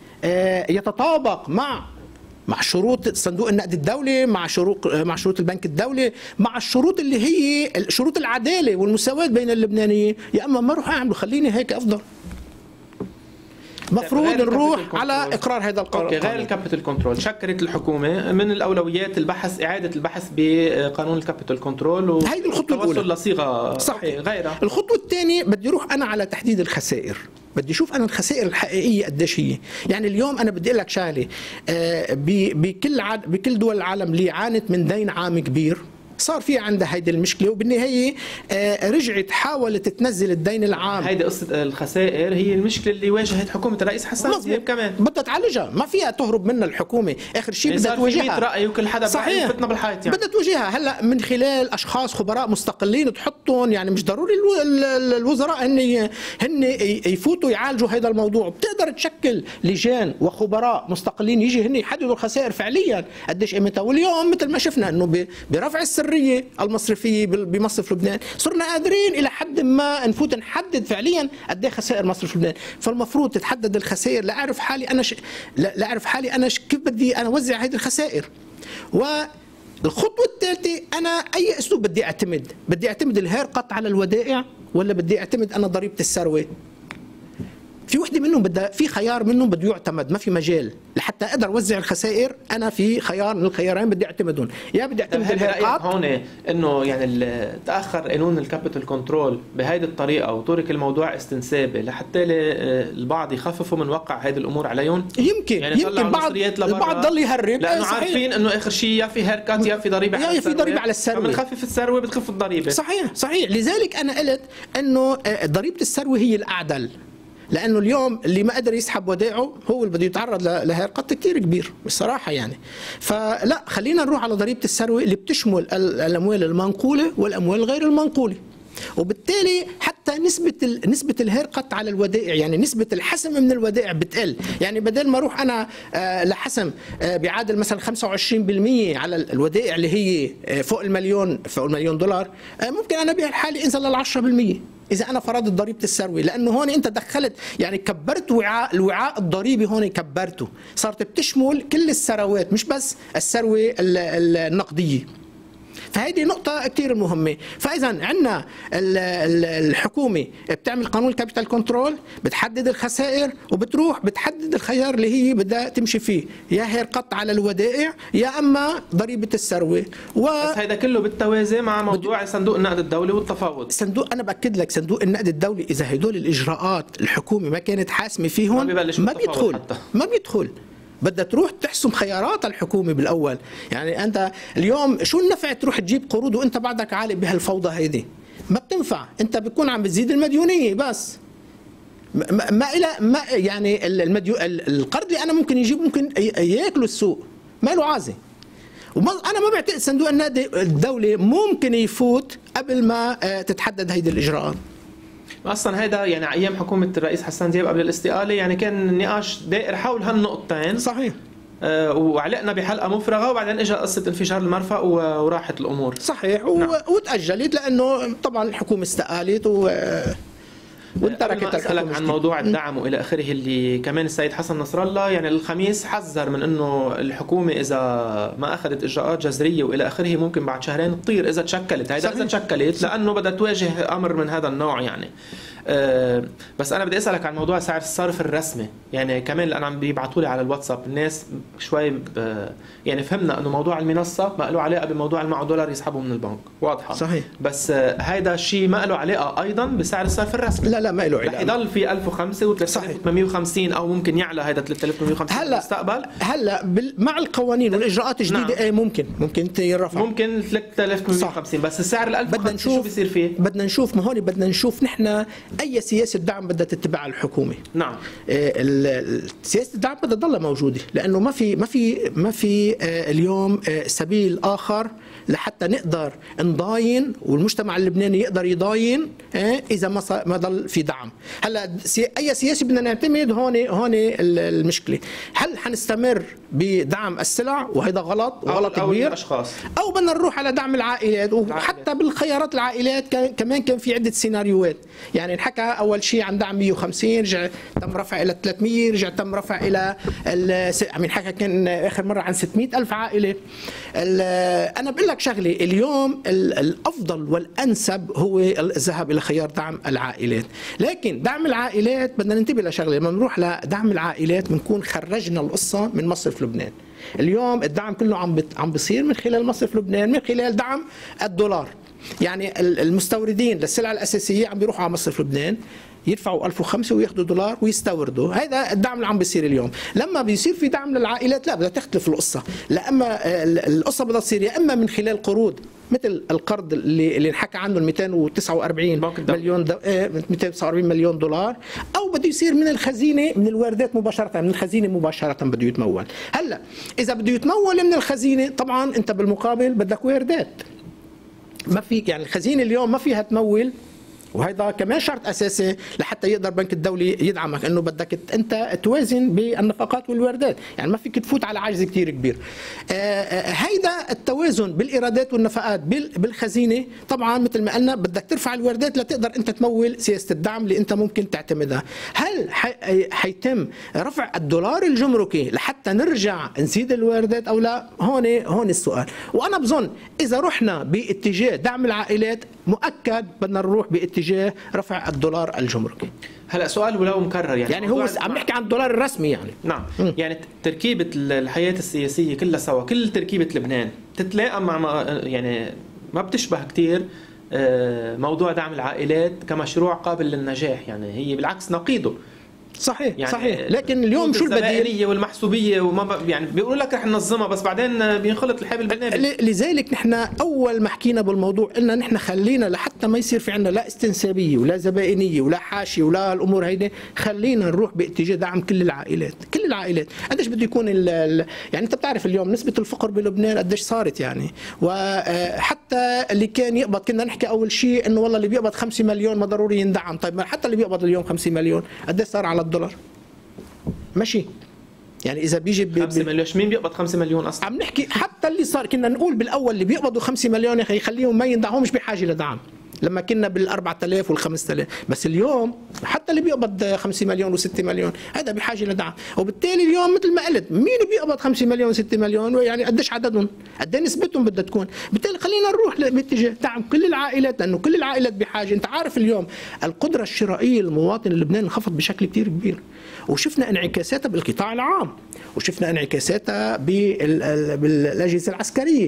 يتطابق مع شروط صندوق النقد الدولي، مع شروط البنك الدولي، مع الشروط اللي هي شروط العدالة والمساواة بين اللبنانيين، يا أما ما أروح أعمله، خليني هيك أفضل. مفروض نروح على اقرار هذا القانون. غير الكابيتال كنترول، شكرت الحكومه من الاولويات البحث، اعاده البحث بقانون الكابيتال كنترول، هيدي الخطوه الاولى لصيغه صحيح. غيرها الخطوه الثانيه بدي اروح انا على تحديد الخسائر، بدي اشوف انا الخسائر الحقيقيه قديش هي. يعني اليوم انا بدي اقول لك شغله، بكل دول العالم اللي عانت من دين عام كبير صار في عندها هيدي المشكله، وبالنهايه رجعت حاولت تنزل الدين العام. هيدي قصه الخسائر هي المشكله اللي واجهت حكومه الرئيس حسن دياب كمان، بدها تعالجها، ما فيها تهرب منها الحكومه، اخر شيء بدها تواجهها. راي وكل حدا صحيح فتنا بالحيط يعني. بدها تواجهها هلا من خلال اشخاص خبراء مستقلين تحطهم، يعني مش ضروري الوزراء هن يفوتوا يعالجوا هذا الموضوع، بتقدر تشكل لجان وخبراء مستقلين يجي هن يحددوا الخسائر فعليا قديش قيمتها. واليوم مثل ما شفنا انه برفع السريه المصرفيه بمصرف لبنان صرنا قادرين الى حد ما نفوت نحدد فعليا قد ايه خسائر مصرف لبنان. فالمفروض تتحدد الخسائر لاعرف حالي انا لاعرف حالي انا كيف بدي انا اوزع هذه الخسائر. والخطوه الثالثه انا اي اسلوب بدي اعتمد؟ بدي اعتمد الهير قط على الودائع ولا بدي اعتمد انا ضريبه الثروه؟ في وحده منهم بدها، في خيار منهم بده يعتمد، ما في مجال لحتى اقدر اوزع الخسائر. انا في خيار من الخيارين بدي اعتمدهم، يا بدي اعتمد الهيئات هون انه يعني تاخر قانون الكابيتال كنترول بهيدي الطريقه وترك الموضوع استنسابي لحتى البعض يخففوا من وقع هذه الامور عليهم. يمكن يعني البعض ضل يهرب لانه عارفين انه اخر شيء يا في هيركات يا في ضريبه على الثروه، في ضريبه على الثروه، فبنخفف الثروه بتخف الضريبه. صحيح. لذلك انا قلت انه ضريبه الثروه هي الاعدل، لانه اليوم اللي ما قدر يسحب ودائعه هو اللي بده يتعرض لهيرقط كثير كبير بصراحه يعني. فلا خلينا نروح على ضريبه الثروه اللي بتشمل الاموال المنقوله والاموال غير المنقوله، وبالتالي حتى نسبة الهيرقط على الودائع، يعني نسبة الحسم من الودائع بتقل. يعني بدل ما اروح انا لحسم بيعادل مثلا 25% على الودائع اللي هي فوق المليون دولار، ممكن انا بهالحالة انزل لل 10% إذا أنا فرضت ضريبة الثروة، لأنه هون أنت دخلت يعني كبرت الوعاء الضريبي، هون كبرته، صارت بتشمل كل الثروات مش بس الثروة النقدية. فهذه نقطة كتير مهمة. فإذا عندنا الحكومة بتعمل قانون الكابيتال كنترول، بتحدد الخسائر وبتروح بتحدد الخيار اللي هي بدها تمشي فيه، يا هيرقط على الودائع يا أما ضريبة الثروة. بس هذا كله بالتوازي مع موضوع صندوق النقد الدولي والتفاوض. أنا بأكد لك صندوق النقد الدولي إذا هدول الإجراءات الحكومة ما كانت حاسمة فيهم ما بيدخل. بدها تروح تحسم خيارات الحكومة بالأول. يعني أنت اليوم شو النفع تروح تجيب قروض وأنت بعدك عالق بهالفوضى هيدي؟ ما بتنفع، أنت بتكون عم بتزيد المديونية بس. ما يعني القرض اللي أنا ممكن يجيب ممكن ياكلوا السوق، ما له عازة. أنا ما بعتقد صندوق النقد الدولي ممكن يفوت قبل ما تتحدد هيدي الإجراءات. اصلا هيدا يعني ايام حكومه الرئيس حسن دياب قبل الاستقاله يعني كان النقاش دائر حول هالنقطتين. صحيح. وعلقنا بحلقه مفرغه وبعدين اجى قصه انفجار المرفأ وراحت الامور. صحيح. وتاجلت لانه طبعا الحكومه استقالت وانتركت الحكومه. عن موضوع الدعم والى اخره اللي كمان السيد حسن نصر الله يعني الخميس حذر من انه الحكومه اذا ما اخذت اجراءات جذريه والى اخره ممكن بعد شهرين تطير اذا تشكلت. هيدا اذا تشكلت لانه بدها تواجه امر من هذا النوع يعني. بس انا بدي اسالك عن موضوع سعر الصرف الرسمي. يعني كمان لان عم بيبعثوا لي على الواتساب الناس شوي يعني فهمنا انه موضوع المنصه ما له علاقه بموضوع المعه دولار يسحبوا من البنك، واضحه. صحيح. بس هيدا الشيء ما له علاقه ايضا بسعر الصرف الرسمي. لا ما له علاقه. رح يضل في 1005 و3850 او ممكن يعلى هيدا 3850 في المستقبل. هلا مع القوانين والاجراءات الجديده. نعم. ممكن يرفع، ممكن 3850. بس السعر ال 1005 شو بيصير فيه؟ بدنا نشوف. ما هون بدنا نشوف نحن اي سياسه دعم بدها تتبعها الحكومه. نعم. سياسه الدعم بدها تضلها موجوده، لانه ما في اليوم سبيل اخر لحتى نقدر نضاين والمجتمع اللبناني يقدر يضاين اذا ما ضل في دعم. هلا اي سياسه بدنا نعتمد هون المشكله. هل حنستمر بدعم السلع وهذا غلط وغلط كبير، الاشخاص، او بدنا نروح على دعم العائلات؟ وحتى بالخيارات العائلات كمان كان في عده سيناريوهات. يعني انحكى اول شيء عن دعم 150، رجع تم رفع الى 300، رجع تم رفع الى عم ينحكى كان اخر مره عن 600,000 عائله. انا بقول لك شغله، اليوم الافضل والانسب هو الذهاب الى خيار دعم العائلات، لكن دعم العائلات بدنا ننتبه لشغله، لما نروح لدعم العائلات بنكون خرجنا القصه من مصرف لبنان. اليوم الدعم كله عم بيصير من خلال مصرف لبنان، من خلال دعم الدولار. يعني المستوردين للسلع الاساسيه عم بيروحوا على مصرف لبنان يدفعوا 1005 وياخذوا دولار ويستوردوا، هذا الدعم اللي عم بيصير اليوم. لما بيصير في دعم للعائلات لا، بدها تختلف القصه، لأما القصه بدها تصير يا اما من خلال قروض مثل القرض اللي انحكى عنه ال 249 مليون 249 مليون دولار، او بده يصير من الخزينه، من الواردات مباشره، من الخزينه مباشره بده يتمول. هلا اذا بده يتمول من الخزينه طبعا انت بالمقابل بدك واردات، ما فيك يعني الخزينه اليوم ما فيها تمول، وهذا كمان شرط اساسي لحتى يقدر بنك الدولي يدعمك، انه بدك انت توازن بالنفقات والواردات، يعني ما فيك تفوت على عجز كثير كبير. هيدا التوازن بالايرادات والنفقات بالخزينه، طبعا مثل ما قلنا بدك ترفع الواردات لتقدر انت تمول سياسه الدعم اللي انت ممكن تعتمدها. هل حيتم رفع الدولار الجمركي لحتى نرجع نزيد الواردات او لا؟ هون السؤال. وانا بظن اذا رحنا باتجاه دعم العائلات مؤكد بدنا نروح باتجاه رفع الدولار الجمركي. هلا سؤال ولو مكرر، يعني هو عم نحكي عن الدولار الرسمي يعني. نعم. يعني تركيبه الحياه السياسيه كلها سوا، كل تركيبه لبنان تتلائم مع يعني ما بتشبه كثير موضوع دعم العائلات كمشروع قابل للنجاح، يعني هي بالعكس نقيضه. صحيح يعني صحيح، لكن اليوم شو البديل؟ والمحسوبيه وما يعني بيقولوا لك رح ننظمها بس بعدين بينخلط الحبل بالنابل. لذلك نحن اول ما حكينا بالموضوع قلنا نحن خلينا لحتى ما يصير في عندنا لا استنسابيه ولا زبائنيه ولا حاشيه ولا الامور هيدي، خلينا نروح باتجاه دعم كل العائلات، كل العائلات. قديش بده يكون يعني انت بتعرف اليوم نسبه الفقر بلبنان قديش صارت يعني، وحتى اللي كان يقبض كنا نحكي اول شيء انه والله اللي بيقبض 5 مليون ما ضروري يندعم، طيب حتى اللي بيقبض اليوم 5 مليون قديش صار على الدولار؟ ماشي يعني اذا بيجي 5 مليون، مين بيقبض 5 مليون اصلا؟ عم نحكي حتى اللي صار، كنا نقول بالاول اللي بيقبضوا 5 مليون يا اخي خليهم ما يندعموش بحاجه لدعم، لما كنا بال 4000 وال 5000، بس اليوم حتى اللي بيقبض 5 مليون و6 مليون هذا بحاجه لدعم، وبالتالي اليوم مثل ما قلت مين بيقبض 5 مليون و6 مليون يعني قديش عددهم؟ قد نسبتهم بدها تكون؟ بالتالي خلينا نروح باتجاه دعم كل العائلات، لانه كل العائلات بحاجه. انت عارف اليوم القدره الشرائيه للمواطن اللبناني انخفض بشكل كثير كبير، وشفنا انعكاساتها بالقطاع العام، وشفنا انعكاساتها بالاجهزه العسكريه،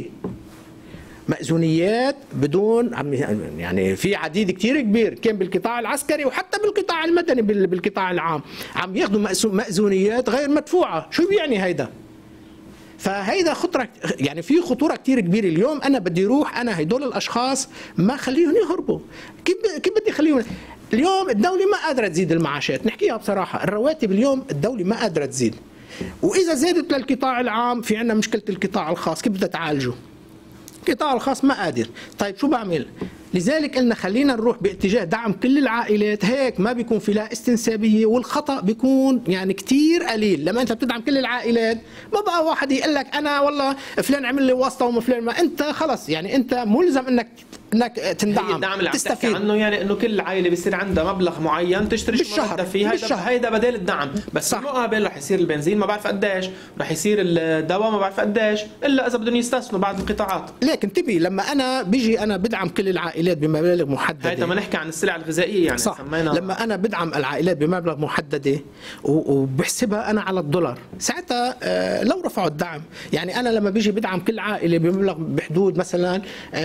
مأذونيات بدون يعني في عديد كتير كبير كان بالقطاع العسكري وحتى بالقطاع المدني بالقطاع العام عم ياخذوا مأذونيات غير مدفوعة. شو بيعني هيدا؟ فهيدا خطرة، يعني في خطورة كتير كبيرة. اليوم أنا بدي روح أنا هدول الأشخاص ما خليهم يهربوا، كيف بدي خليهم؟ اليوم الدولة ما قادرة تزيد المعاشات، نحكيها بصراحة، الرواتب اليوم الدولة ما قادرة تزيد، وإذا زادت للقطاع العام في عنا مشكلة القطاع الخاص، كيف بدها تعالجه؟ القطاع الخاص ما قادر. طيب شو بعمل؟ لذلك قلنا خلينا نروح باتجاه دعم كل العائلات، هيك ما بيكون في لا استنسابيه والخطا بيكون يعني كثير قليل. لما انت بتدعم كل العائلات ما بقى واحد يقول لك انا والله فلان عمل لي واسطه وما فلان، ما انت خلص يعني انت ملزم انك تندعم الدعم اللي تستفيد عنه، يعني انه كل عائله بيصير عندها مبلغ معين تشتري بالشهر فيه، هيدا بدال الدعم، بس بالمقابل رح يصير البنزين ما بعرف قديش، رح يصير الدواء ما بعرف قديش، الا اذا بدهم يستثنوا بعض القطاعات. لكن انتبه لما انا بيجي انا بدعم كل العائلات بمبالغ محدده، هيدا ما نحكي عن السلع الغذائيه يعني صح. لما انا بدعم العائلات بمبلغ محدده وبحسبها انا على الدولار، ساعتها لو رفعوا الدعم، يعني انا لما بيجي بدعم كل عائله بمبلغ بحدود مثلا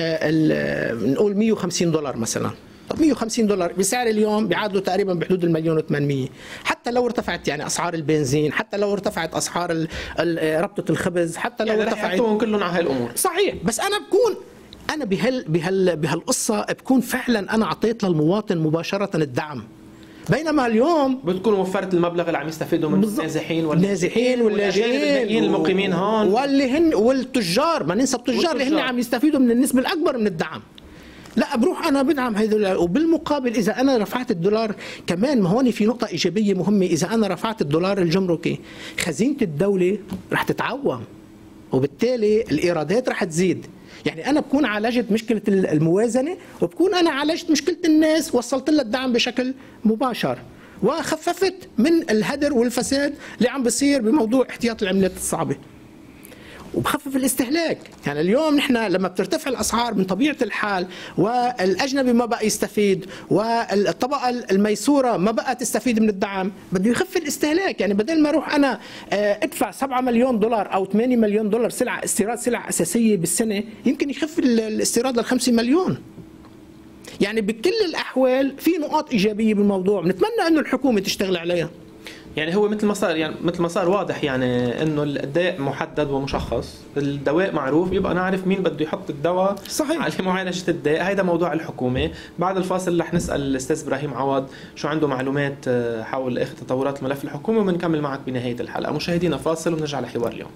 نقول 150 دولار مثلا، طب 150 دولار بسعر اليوم بيعادلوا تقريبا بحدود ال1,800,000، حتى لو ارتفعت يعني اسعار البنزين، حتى لو ارتفعت اسعار ربطه الخبز، حتى لو يعني ارتفعت كلهم على هاي الامور. صحيح، بس انا بكون انا بهالقصه بكون فعلا انا اعطيت للمواطن مباشره الدعم، بينما اليوم بتكون وفرت المبلغ اللي عم يستفيدوا منه النازحين واللاجئين المقيمين هون واللي هن والتجار، ما ننسى التجار اللي هن عم يستفيدوا من النسبه الاكبر من الدعم. لا بروح انا بدعم هذول، وبالمقابل اذا انا رفعت الدولار كمان، ما هون في نقطه ايجابيه مهمه، اذا انا رفعت الدولار الجمركي خزينه الدوله رح تتعوم، وبالتالي الايرادات رح تزيد. يعني انا بكون عالجت مشكله الموازنه، وبكون انا عالجت مشكله الناس، وصلت لها الدعم بشكل مباشر، وخففت من الهدر والفساد اللي عم بيصير بموضوع احتياط العملات الصعبه، وبخفف الاستهلاك. يعني اليوم نحن لما بترتفع الاسعار من طبيعه الحال والاجنبي ما بقى يستفيد والطبقه الميسوره ما بقى تستفيد من الدعم، بده يخف الاستهلاك. يعني بدل ما اروح انا ادفع 7 مليون دولار او 8 مليون دولار سلعه استيراد سلع اساسيه بالسنه، يمكن يخف الاستيراد ل 5 مليون. يعني بكل الاحوال في نقاط ايجابيه بالموضوع، بنتمنى انه الحكومه تشتغل عليها. يعني هو مثل ما صار واضح، يعني انه الداء محدد ومشخص، الدواء معروف، يبقى نعرف مين بده يحط الدواء صحيح على معالجه الداء. هيدا موضوع الحكومه. بعد الفاصل رح نسال الاستاذ ابراهيم عوض شو عنده معلومات حول اخر تطورات الملف الحكومي، وبنكمل معك بنهايه الحلقه. مشاهدينا فاصل ونرجع لحوار اليوم.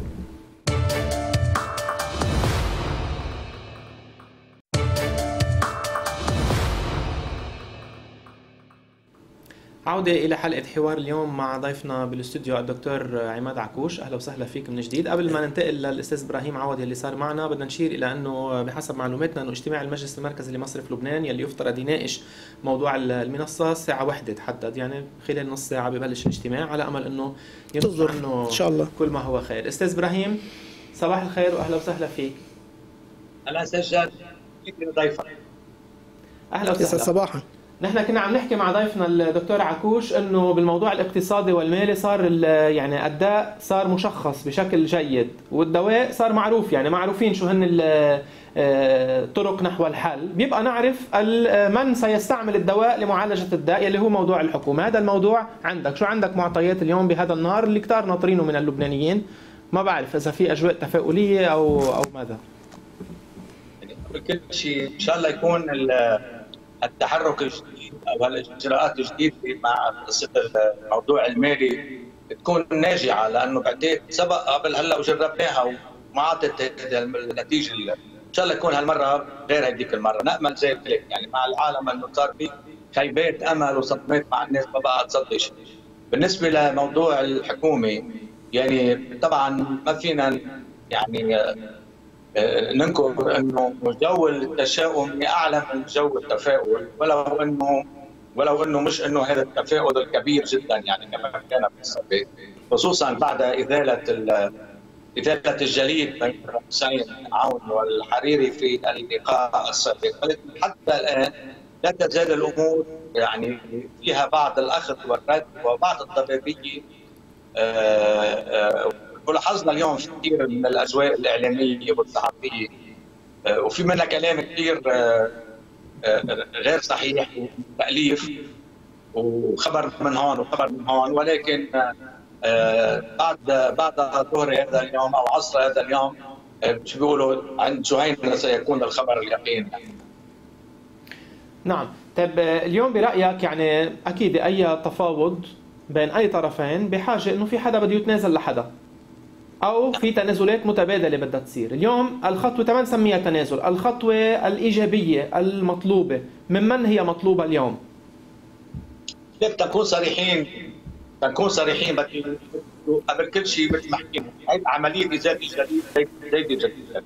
عودة إلى حلقة حوار اليوم مع ضيفنا بالاستوديو الدكتور عماد عكوش. أهلا وسهلا فيك من جديد. قبل ما ننتقل للأستاذ إبراهيم عوض اللي صار معنا، بدنا نشير إلى أنه بحسب معلوماتنا أنه اجتماع المجلس المركزي لمصرف لبنان يلي يفترض يناقش موضوع المنصة الساعة 1 تحدد، يعني خلال نص ساعة ببلش الاجتماع، على أمل أنه يصدر عنه إن شاء الله كل ما هو خير. أستاذ إبراهيم صباح الخير وأهلا وسهلا فيك. أهلا سجاد، كيف ضيفك؟ أهلا وسهلا. صباحا. نحن كنا عم نحكي مع ضيفنا الدكتور عكوش انه بالموضوع الاقتصادي والمالي صار يعني الداء صار مشخص بشكل جيد، والدواء صار معروف، يعني معروفين شو هن الطرق نحو الحل. بيبقى نعرف من سيستعمل الدواء لمعالجة الداء اللي هو موضوع الحكومة. هذا الموضوع عندك، شو عندك معطيات اليوم بهذا النهار اللي كتار ناطرينه من اللبنانيين؟ ما بعرف اذا في اجواء تفاؤلية او ماذا. يعني كل شيء ان شاء الله يكون التحرك الجديد او الاجراءات الجديده مع قصه الموضوع المالي تكون ناجعه، لانه بعدين سبق قبل هلا وجربناها وما اعطت النتيجه. ان شاء الله يكون هالمره غير هذيك المره، نامل زي هيك. يعني مع العالم انه صار في خيبات امل وصدمات مع الناس ما بقى تصدق شيء. بالنسبه لموضوع الحكومه، يعني طبعا ما فينا يعني ننكر انه جو التشاؤم اعلى من جو التفاؤل، ولو انه مش انه هذا التفاؤل الكبير جدا يعني كما كان في السابق، خصوصا بعد ازاله الجليد بين حسين عون والحريري في اللقاء السابق. ولكن حتى الان لا تزال الامور يعني فيها بعض الاخذ والرد وبعض الضبابيه. ولاحظنا اليوم في كثير من الاجواء الاعلاميه والصحفيه وفي منها كلام كثير غير صحيح وتاليف وخبر من هون وخبر من هون، ولكن بعد ظهر هذا اليوم او عصر هذا اليوم شو بيقولوا عند جهينة سيكون الخبر اليقين. نعم. طيب اليوم برايك يعني اكيد اي تفاوض بين اي طرفين بحاجه انه في حدا بده يتنازل لحدا، او في تنازلات متبادله بدها تصير. اليوم الخطوه ما نسميها تنازل، الخطوه الايجابيه المطلوبه ممن هي مطلوبه اليوم؟ تكون صريحين قبل كل شيء. مثل ما حكينا هي عمليه ازاله الجليد جديده.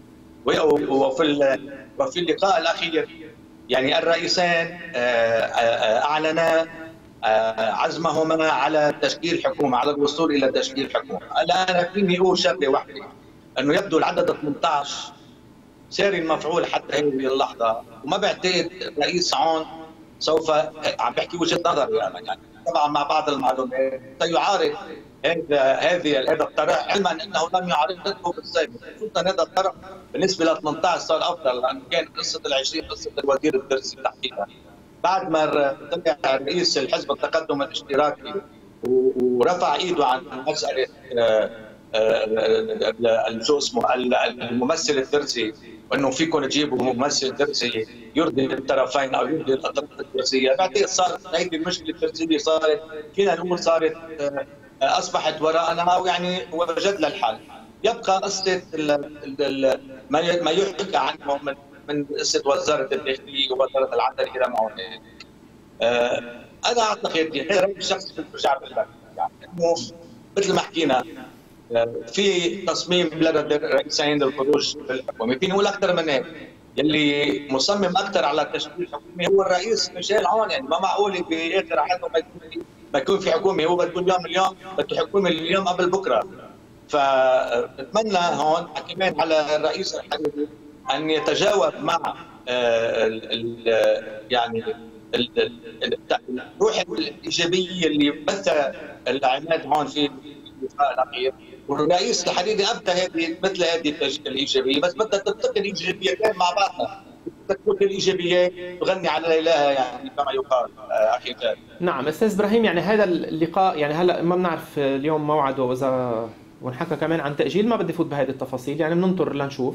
وفي اللقاء الاخير يعني الرئيسان اعلنا عزمهما على تشكيل حكومه، على الوصول الى تشكيل حكومه. الان فيني اقول شغله واحده، انه يبدو العدد 18 ساري المفعول حتى هذه اللحظه، وما بعتقد الرئيس عون سوف عم بحكي وجهه نظري انا يعني طبعا مع بعض المعلومات سيعارض هذا الطرح، علما انه لم يعارضه بالسابق. خصوصا هذا الطرح بالنسبه ل 18 صار افضل، لانه كان قصه ال20 قصه الوزير الدرسي تحديدا. بعد ما طلع رئيس الحزب التقدم الاشتراكي ورفع ايده عن مساله شو اسمه الممثل الدرسي، وانه فيكم تجيبوا ممثل درسي يرضي الطرفين او يرضي الاطراف الدرسيه. بعدين صارت هذه المشكله الدرسيه صارت فينا نقول صارت اصبحت وراءنا، او يعني وجد لها الحل. يبقى قصه ما يحكى عنه من قصه وزاره الداخليه ووزاره العدل الى ما هنالك. انا اعتقد هذا رايي الشخصي في الشعب اللبناني، يعني انه مثل ما حكينا في تصميم لدى الرئيسين للخروج بالحكومه، فيني اقول اكثر من هيك. يلي مصمم اكثر على التشكيل الحكومي هو الرئيس ميشيل عون. يعني ما معقول باخر حياته ما يكون في حكومه، هو بده اليوم بده حكومه اليوم قبل بكره. فبتمنى هون كمان على الرئيس الحالي ان يتجاوب مع يعني الروح الايجابيه اللي بثها العماد هون في اللقاء الاخير. والرئيس الحديدي ابدى هذه مثل هذه الايجابيه، بس بدها تلتقي الايجابيتين مع بعضها. تكون الايجابيات تغني على ليلها، يعني كما يقال اخي جاد. نعم استاذ ابراهيم، يعني هذا اللقاء يعني هلا ما بنعرف اليوم موعده، واذا ونحكى كمان عن تاجيل ما بدي فوت بهذه التفاصيل، يعني بننطر لنشوف.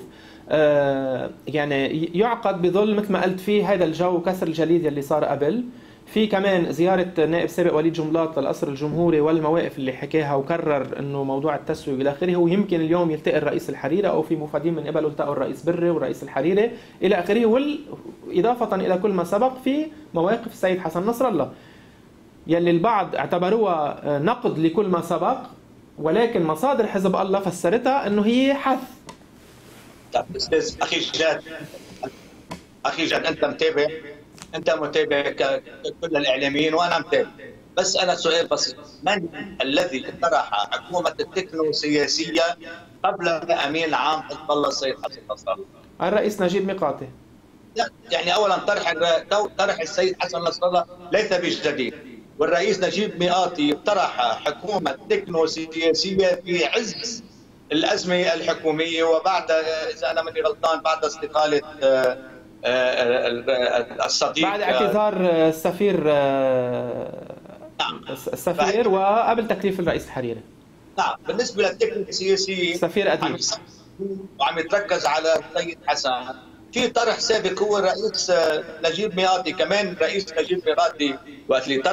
يعني يعقد بظل مثل ما قلت فيه هذا الجو كسر الجليد اللي صار قبل، في كمان زيارة النائب السابق وليد جملاط للقصر الجمهوري والمواقف اللي حكاها وكرر انه موضوع التسوية الى اخره، ويمكن اليوم يلتقي الرئيس الحريري او في مفادين من قبله التقوا الرئيس بري والرئيس الحريري الى اخره، واضافة الى كل ما سبق في مواقف السيد حسن نصر الله يلي البعض اعتبروها نقد لكل ما سبق، ولكن مصادر حزب الله فسرتها انه هي حث. طيب استاذ اخي جاد انت متابع كل الاعلاميين وانا متابع، بس انا سؤال بسيط: من الذي طرح حكومه التكنو سياسيه قبل امين عام حزب الله السيد حسن نصر الله؟ الرئيس نجيب ميقاتي. لا يعني اولا طرح السيد حسن نصر الله ليس بجديد، والرئيس نجيب ميقاتي طرح حكومه تكنو سياسيه في عز الازمه الحكوميه، وبعد اذا انا ماني غلطان بعد استقاله الصديق، بعد اعتذار السفير وقبل تكليف الرئيس الحريري. نعم، بالنسبه للتكنيك السياسيه السفير اديب وعم يتركز على السيد حسن. في طرح سابق هو الرئيس نجيب ميقاتي، كمان رئيس نجيب ميقاتي وقت اللي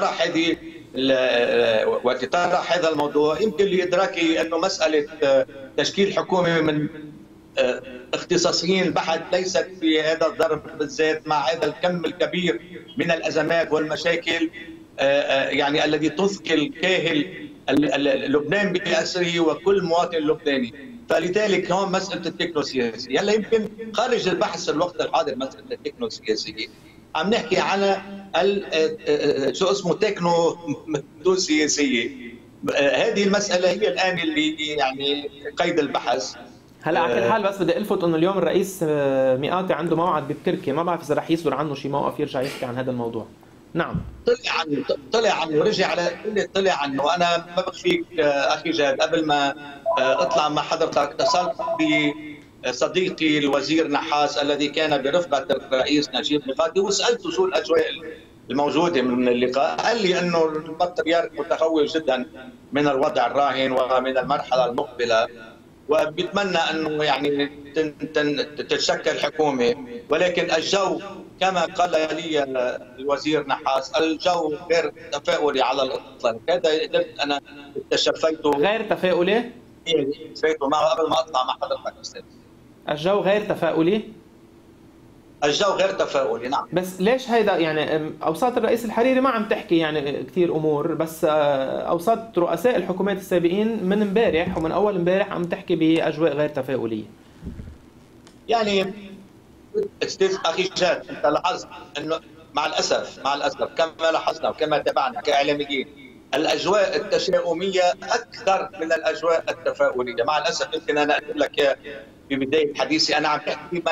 طرح هذا الموضوع يمكن لادراكي انه مساله تشكيل حكومه من اختصاصيين بحت ليست في هذا الظرف بالذات، مع هذا الكم الكبير من الازمات والمشاكل يعني الذي تثقل كاهل لبنان باسره وكل مواطن لبناني. فلذلك هون مساله التكنو سياسيه هلا يمكن خارج البحث الوقت الحاضر. مساله التكنو سياسيه عم نحكي على شو اسمه تكنو سياسيه. هذه المساله هي الان اللي يعني قيد البحث. هلا على كل حال بس بدي الفت انه اليوم الرئيس ميقاتي عنده موعد بتركيا، ما بعرف اذا رح يصدر عنه شيء موقف يرجع يحكي عن هذا الموضوع. نعم طلع عنه رجع على طلع عنه. وانا ما بخفيك اخي جاد، قبل ما اطلع مع حضرتك اتصلت بصديقي الوزير نحاس الذي كان برفقه الرئيس نجيب ميقاتي وسالته شو الاجواء الموجوده من اللقاء. قال لي انه البطريرك متخوف جدا من الوضع الراهن ومن المرحله المقبله، وبيتمنى انه يعني تتشكل حكومه، ولكن الجو كما قال لي الوزير نحاس الجو غير تفاؤلي على الاطلاق. هذا انا تشفيته. غير تفاؤلي؟ تشفيته معه قبل ما اطلع مع حضرتك استاذ. الجو غير تفاؤلي؟ الجو غير تفاؤلي نعم. بس ليش هيدا؟ يعني اوساط الرئيس الحريري ما عم تحكي يعني كثير امور، بس اوساط رؤساء الحكومات السابقين من امبارح ومن اول امبارح عم تحكي باجواء غير تفاؤليه. يعني استاذ اخي جاد، انت لاحظت انه مع الاسف كما لاحظنا وكما تابعنا كاعلاميين الاجواء التشاؤميه اكثر من الاجواء التفاؤليه مع الاسف. يمكن انا اكتب لك في بدايه حديثي انا عم احكي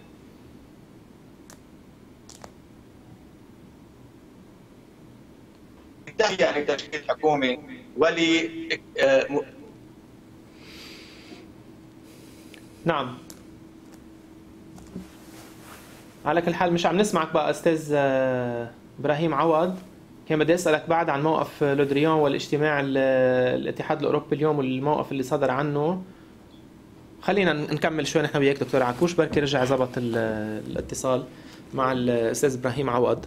يعني تشكيل حكومه نعم. على كل حال مش عم نسمعك بقى استاذ ابراهيم عوض. كان بدي اسالك بعد عن موقف لودريان والاجتماع الاتحاد الاوروبي اليوم والموقف اللي صدر عنه. خلينا نكمل شوي نحن وياك دكتور عكوش، بركي رجع زبط الاتصال مع الاستاذ ابراهيم عوض.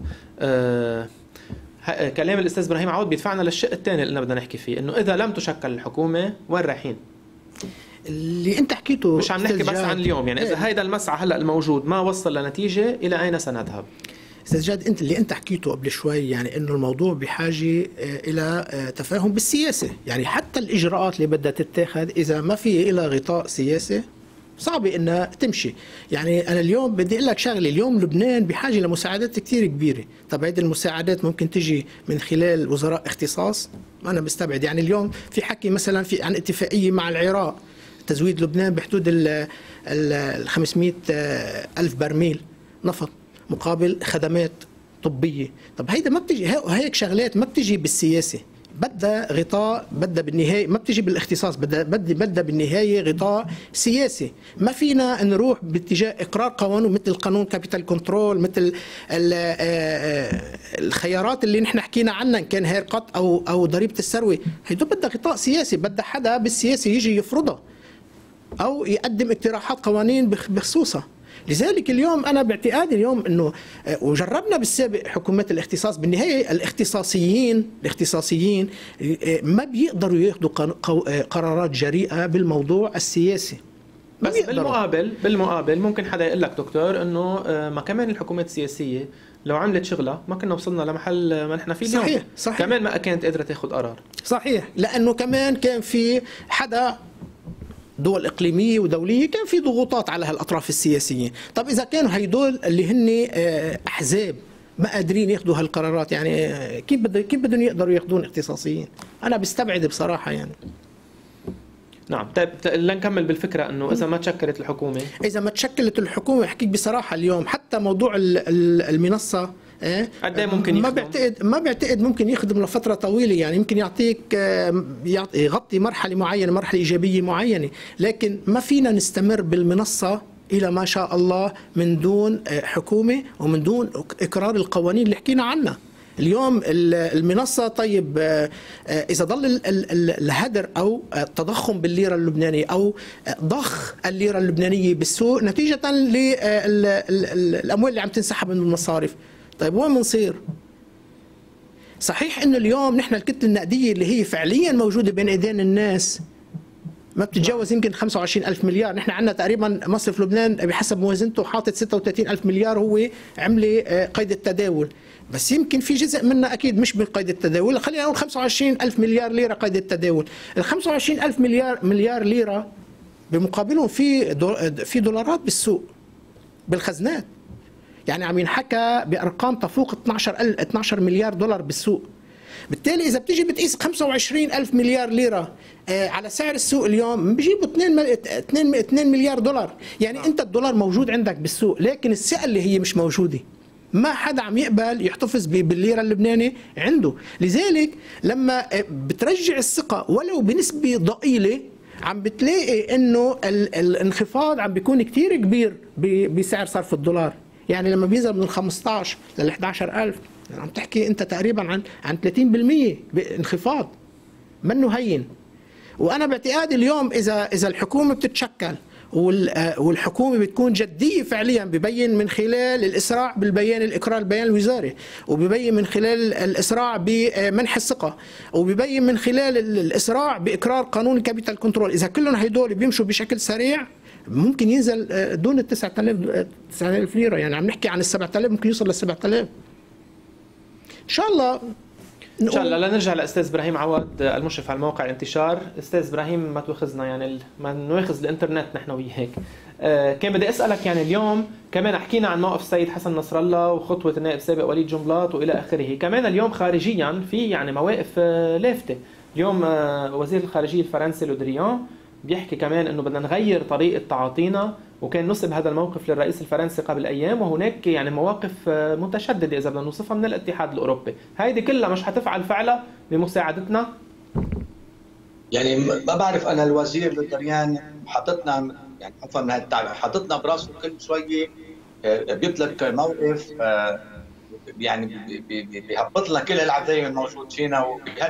كلام الاستاذ ابراهيم عوض بيدفعنا للشق الثاني اللي بدنا نحكي فيه، انه اذا لم تشكل الحكومه وين رايحين؟ اللي انت حكيته مش عم نحكي بس عن اليوم، يعني اذا هيدا المسعى هلا الموجود ما وصل لنتيجه الى اين سنذهب؟ استاذ جاد، انت اللي انت حكيته قبل شوي، يعني انه الموضوع بحاجه الى تفاهم بالسياسه، يعني حتى الاجراءات اللي بدها تتخذ اذا ما في لها غطاء سياسي صعبه انها تمشي. يعني انا اليوم بدي اقول لك شغله، اليوم لبنان بحاجه لمساعدات كثير كبيره. طب هذه المساعدات ممكن تجي من خلال وزراء اختصاص؟ انا مستبعد. يعني اليوم في حكي مثلا في عن اتفاقيه مع العراق تزويد لبنان بحدود ال 500 ألف برميل نفط مقابل خدمات طبية. طب هيدا ما بتجي، هيك شغلات ما بتجي بالسياسة، بدها غطاء، بدها بالنهاية ما بتجي بالاختصاص، بدها بالنهاية غطاء سياسي. ما فينا نروح باتجاه إقرار قانون مثل قانون كابيتال كنترول، مثل الخيارات اللي نحن حكينا عنها إن كان هيرقط أو ضريبة الثروة. هيدو بدها غطاء سياسي، بدها حدا بالسياسة يجي يفرضها أو يقدم اقتراحات قوانين بخصوصها. لذلك اليوم أنا باعتقادي اليوم أنه وجربنا بالسابق حكومات الاختصاص، بالنهاية الاختصاصيين ما بيقدروا ياخذوا قرارات جريئة بالموضوع السياسي. بس بالمقابل ممكن حدا يقول لك دكتور أنه ما كمان الحكومات السياسية لو عملت شغلة ما كنا وصلنا لمحل ما نحن فيه اليوم. صحيح. كمان ما كانت قادرة تاخذ قرار. صحيح، لأنه كمان كان في حدا دول إقليمية ودولية كان في ضغوطات على هالأطراف السياسيين. طب إذا كانوا هيدول اللي هن أحزاب ما قادرين ياخذوا هالقرارات، يعني كيف بدهم يقدروا ياخذون اختصاصيين؟ أنا بستبعد بصراحة يعني. نعم. طيب لنكمل بالفكرة أنه إذا ما تشكلت الحكومة أحكيك بصراحة اليوم حتى موضوع المنصة قد ايه ممكن يخدم؟ ما بعتقد ممكن يخدم لفترة طويلة، يعني يمكن يغطي مرحلة معينة، مرحلة إيجابية معينة، لكن ما فينا نستمر بالمنصة إلى ما شاء الله من دون حكومة ومن دون إقرار القوانين اللي حكينا عنها. اليوم المنصة طيب إذا ضل الهدر أو التضخم بالليرة اللبنانية أو ضخ الليرة اللبنانية بالسوق نتيجة للأموال اللي عم تنسحب من المصارف، طيب وين بنصير؟ صحيح انه اليوم نحن الكتله النقديه اللي هي فعليا موجوده بين ايدين الناس ما بتتجاوز يمكن 25,000 مليار، نحن عندنا تقريبا مصرف لبنان بحسب موازنته حاطط 36,000 مليار هو عمله قيد التداول، بس يمكن في جزء منها اكيد مش بقيد التداول، خلينا نقول 25,000 مليار ليره قيد التداول. ال 25,000 مليار ليره بمقابلهم في دولارات بالسوق بالخزنات، يعني عم ينحكى بأرقام تفوق 12 مليار دولار بالسوق. بالتالي إذا بتيجي بتقيس 25,000 مليار ليرة على سعر السوق اليوم بيجيبوا 2 مليار دولار، يعني أنت الدولار موجود عندك بالسوق لكن الثقة اللي هي مش موجودة، ما حدا عم يقبل يحتفظ بالليرة اللبنانية عنده. لذلك لما بترجع الثقة ولو بنسبة ضئيلة عم بتلاقي إنه الانخفاض عم بيكون كتير كبير بسعر صرف الدولار. يعني لما بينزل من 15 لل 11,000 يعني عم تحكي انت تقريبا عن 30% انخفاض، منه هين. وانا باعتقادي اليوم اذا الحكومه بتتشكل والحكومه بتكون جديه فعليا، ببين من خلال الاسراع بالبيان الاقرار البيان الوزاري، وببين من خلال الاسراع بمنح الثقه، وببين من خلال الاسراع باقرار قانون الكابيتال كنترول، اذا كلهم هدول بيمشوا بشكل سريع ممكن ينزل دون ال 9,000 ليرة، يعني عم نحكي عن ال 7,000 ممكن يوصل لل 7,000 إن شاء الله. إن شاء الله. لنرجع لأستاذ إبراهيم عوض المشرف على موقع الانتشار. أستاذ إبراهيم ما تواخذنا، يعني ما نواخذ الإنترنت نحن وياك. كان بدي أسألك يعني اليوم كمان حكينا عن موقف السيد حسن نصر الله وخطوة النائب السابق وليد جنبلاط وإلى آخره، كمان اليوم خارجيا في يعني مواقف لافتة. اليوم وزير الخارجية الفرنسي لودريان بيحكي كمان انه بدنا نغير طريقه تعاطينا، وكان نسب هذا الموقف للرئيس الفرنسي قبل ايام، وهناك يعني مواقف متشدده اذا بدنا نوصفها من الاتحاد الاوروبي، هيدي كلها مش حتفعل فعلا بمساعدتنا؟ يعني ما بعرف انا الوزير لودريان حاططنا يعني حاططنا براسه كل شويه بيطلق موقف يعني بيهبط لنا كل العزايم الموجود فينا،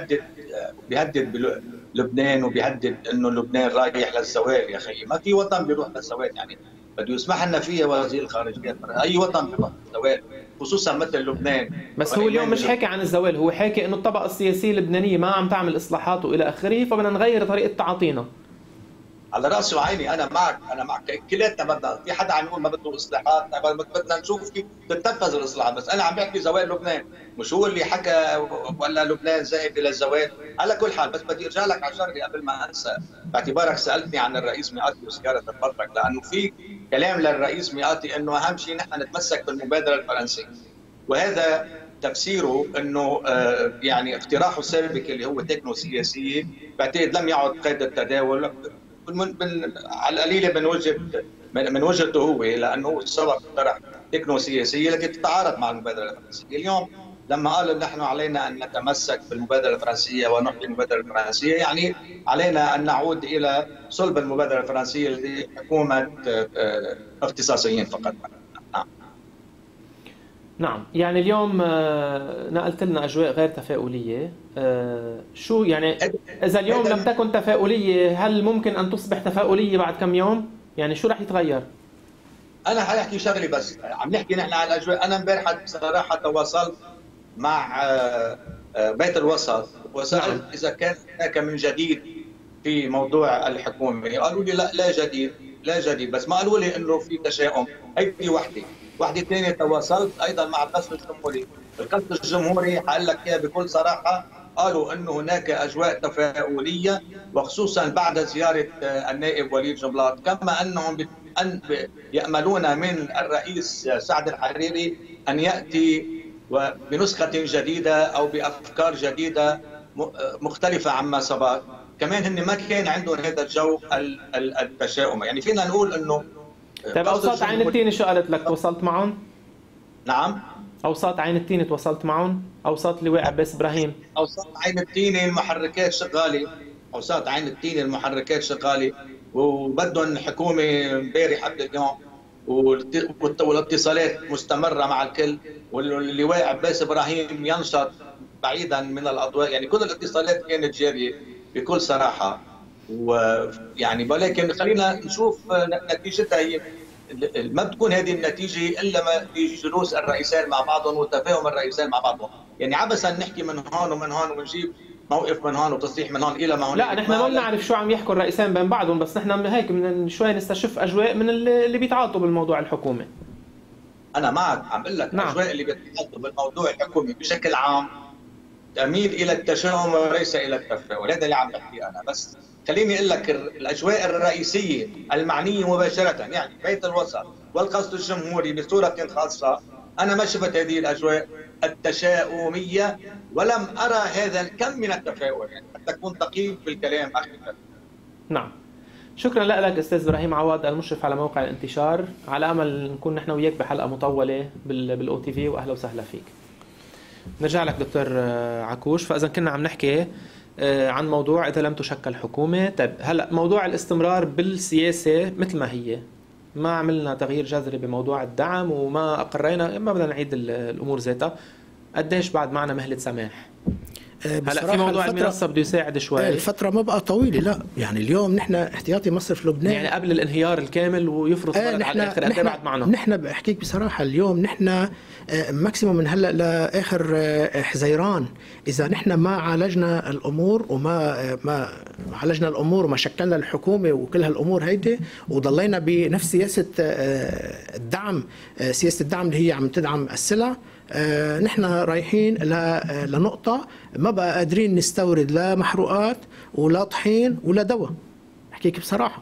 وبيهدد لبنان، وبيهدد انه لبنان رايح للزوال. يا اخي ما في وطن بيروح للزوال، يعني بده يسمح لنا فيها وزير الخارجيه، اي وطن بيروح للزوال خصوصا مثل لبنان. بس هو اليوم مش حاكي عن الزوال، هو حاكي انه الطبقه السياسيه اللبنانيه ما عم تعمل اصلاحات والى اخره، فبدنا نغير طريقه تعاطينا. على راسي وعيني، انا معك، انا معك، كلياتنا بدنا. في حدا عم يقول ما بده اصلاحات، بدنا نشوف كيف تتنفذ الاصلاحات، بس انا عم بحكي زوال لبنان، مش هو اللي حكى ولا لبنان ذاهب الى الزوال. على كل حال، بس بدي ارجع لك على شغله قبل ما انسى، باعتبارك سالتني عن الرئيس ميقاتي وزياره البطرك، لانه في كلام للرئيس ميقاتي انه اهم شيء نحن نتمسك بالمبادره الفرنسيه، وهذا تفسيره انه يعني اقتراحه السابق اللي هو تكنو سياسيه، بعتقد لم يعد قيد التداول على القليله من وجهته هو، لانه هو سبق اقترح تكنو سياسيه لكن تتعارض مع المبادره الفرنسيه. اليوم لما قال نحن علينا ان نتمسك بالمبادره الفرنسيه ونحيي المبادره الفرنسيه، يعني علينا ان نعود الى صلب المبادره الفرنسيه التي حكومه اختصاصيين فقط. نعم، يعني اليوم نقلت لنا أجواء غير تفاؤلية. شو يعني إذا اليوم لم تكن تفاؤلية، هل ممكن أن تصبح تفاؤلية بعد كم يوم؟ يعني شو رح يتغير؟ أنا حاحكي شغلي، بس عم نحكي نحن على الأجواء. أنا امبارح بصراحة تواصلت مع بيت الوسط وسألت إذا كان هناك من جديد في موضوع الحكومة. قالوا لي لا جديد، لا جديد، بس ما قالوا لي إنه في تشاؤم. هيدي وحده ثانيه تواصلت ايضا مع القصر الجمهوري. القصر الجمهوري حقول لك اياها بكل صراحه، قالوا انه هناك اجواء تفاؤليه، وخصوصا بعد زياره النائب وليد جنبلاط، كما انهم ياملون من الرئيس سعد الحريري ان ياتي بنسخه جديده او بافكار جديده مختلفه عما سبق. كمان هن ما كان عندهم هذا الجو التشاؤم. يعني فينا نقول انه طيب أوساط عين التين شو قالت لك؟ تواصلت معهم؟ نعم؟ أوساط عين التين تواصلت معهم؟ أوساط اللواء عباس إبراهيم؟ أوساط عين التين المحركات شغالة، أوساط عين التين المحركات شغالة، وبدهم حكومة امبارح قبل اليوم، والاتصالات مستمرة مع الكل، واللواء عباس إبراهيم ينشط بعيدا من الأضواء. يعني كل الاتصالات كانت جارية بكل صراحة. ويعني ولكن خلينا نشوف نتيجتها. هي ما بتكون هذه النتيجه الا ما بجلوس الرئيسين مع بعضهم وتفاهم الرئيسين مع بعضهم. يعني عبثا نحكي من هون ومن هون ونجيب موقف من هون وتصريح من هون الى ما هون. لا، نحن ما بنعرف شو عم يحكوا الرئيسين بين بعضهم، بس نحن هيك من شوي نستشف اجواء من اللي بيتعاطوا بالموضوع الحكومي. انا معك، عم بقول لك نعم. الاجواء اللي بيتعاطوا بالموضوع الحكومي بشكل عام تميل الى التشاؤم وليس الى التفاؤل. هذا اللي عم بحكيه انا. بس خليني اقول لك الاجواء الرئيسيه المعنيه مباشره، يعني بيت الوسط والقصر الجمهوري بصوره خاصه، انا ما شفت هذه الاجواء التشاؤميه، ولم ارى هذا الكم من التفاؤل، يعني حتى تكون دقيق بالكلام اخي. نعم، شكرا لك استاذ ابراهيم عوض المشرف على موقع الانتشار. على امل نكون نحن وياك بحلقه مطوله بالاو تي في، واهلا وسهلا فيك. نرجع لك دكتور عكوش. فاذا كنا عم نحكي عن موضوع إذا لم تشكل حكومة. طيب هلا موضوع الاستمرار بالسياسة مثل ما هي، ما عملنا تغيير جذري بموضوع الدعم وما أقرينا، ما بدنا نعيد الأمور ذاتها. قديش بعد معنا مهلة سماح؟ هلا في موضوع المنصة بده يساعد شوي. الفترة ما بقى طويلة، لا يعني اليوم نحن احتياطي مصرف لبنان يعني قبل الانهيار الكامل ويفرض فرض على الآخر. قد بعد معنا؟ نحن بحكيك بصراحة اليوم نحن ماكسيموم من هلا لاخر حزيران، اذا نحن ما عالجنا الامور وما عالجنا الامور وما شكلنا الحكومه وكل هالامور هيدي وضلينا بنفس سياسه الدعم، سياسه الدعم اللي هي عم تدعم السلع، نحن رايحين لنقطه ما بقى قادرين نستورد لا محروقات ولا طحين ولا دواء. احكيك بصراحه.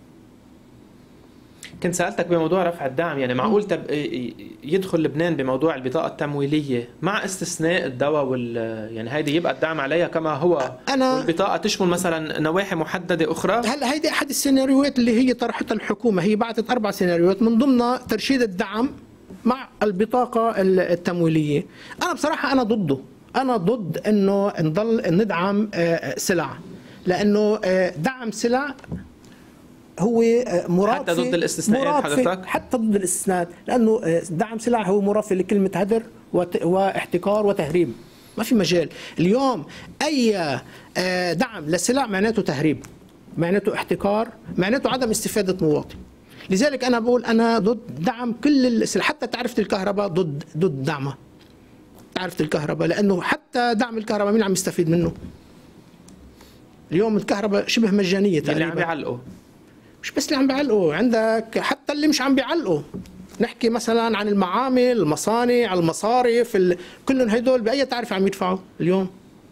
كنت سألتك بموضوع رفع الدعم، يعني معقول يدخل لبنان بموضوع البطاقة التمويلية مع استثناء الدواء يعني هيدي يبقى الدعم عليها كما هو، والبطاقة تشمل مثلا نواحي محددة أخرى؟ هلا هيدي أحد السيناريوهات اللي هي طرحتها الحكومة. هي بعثت 4 سيناريوهات من ضمنها ترشيد الدعم مع البطاقة التمويلية. أنا بصراحة أنا ضده، أنا ضد إنه نضل ندعم سلع، لأنه دعم سلع هو مرافق حتى ضد الاستثناءات حضرتك؟ حتى ضد الاستثناءات، لانه دعم سلع هو مرافق لكلمه هدر واحتكار وتهريب. ما في مجال اليوم اي دعم لسلع معناته تهريب، معناته احتكار، معناته عدم استفاده مواطن. لذلك انا بقول انا ضد دعم كل السلع، حتى تعرفه الكهرباء ضد دعمها. تعرفه الكهرباء لانه حتى دعم الكهرباء مين عم يستفيد منه؟ اليوم الكهرباء شبه مجانيه تقريبا. اللي عم يعلقوا مش بس اللي عم بيعلقوا، عندك حتى اللي مش عم بيعلقوا. نحكي مثلا عن المعامل، المصانع، المصارف، كلهم هدول بأي تعرفة عم يدفعوا اليوم.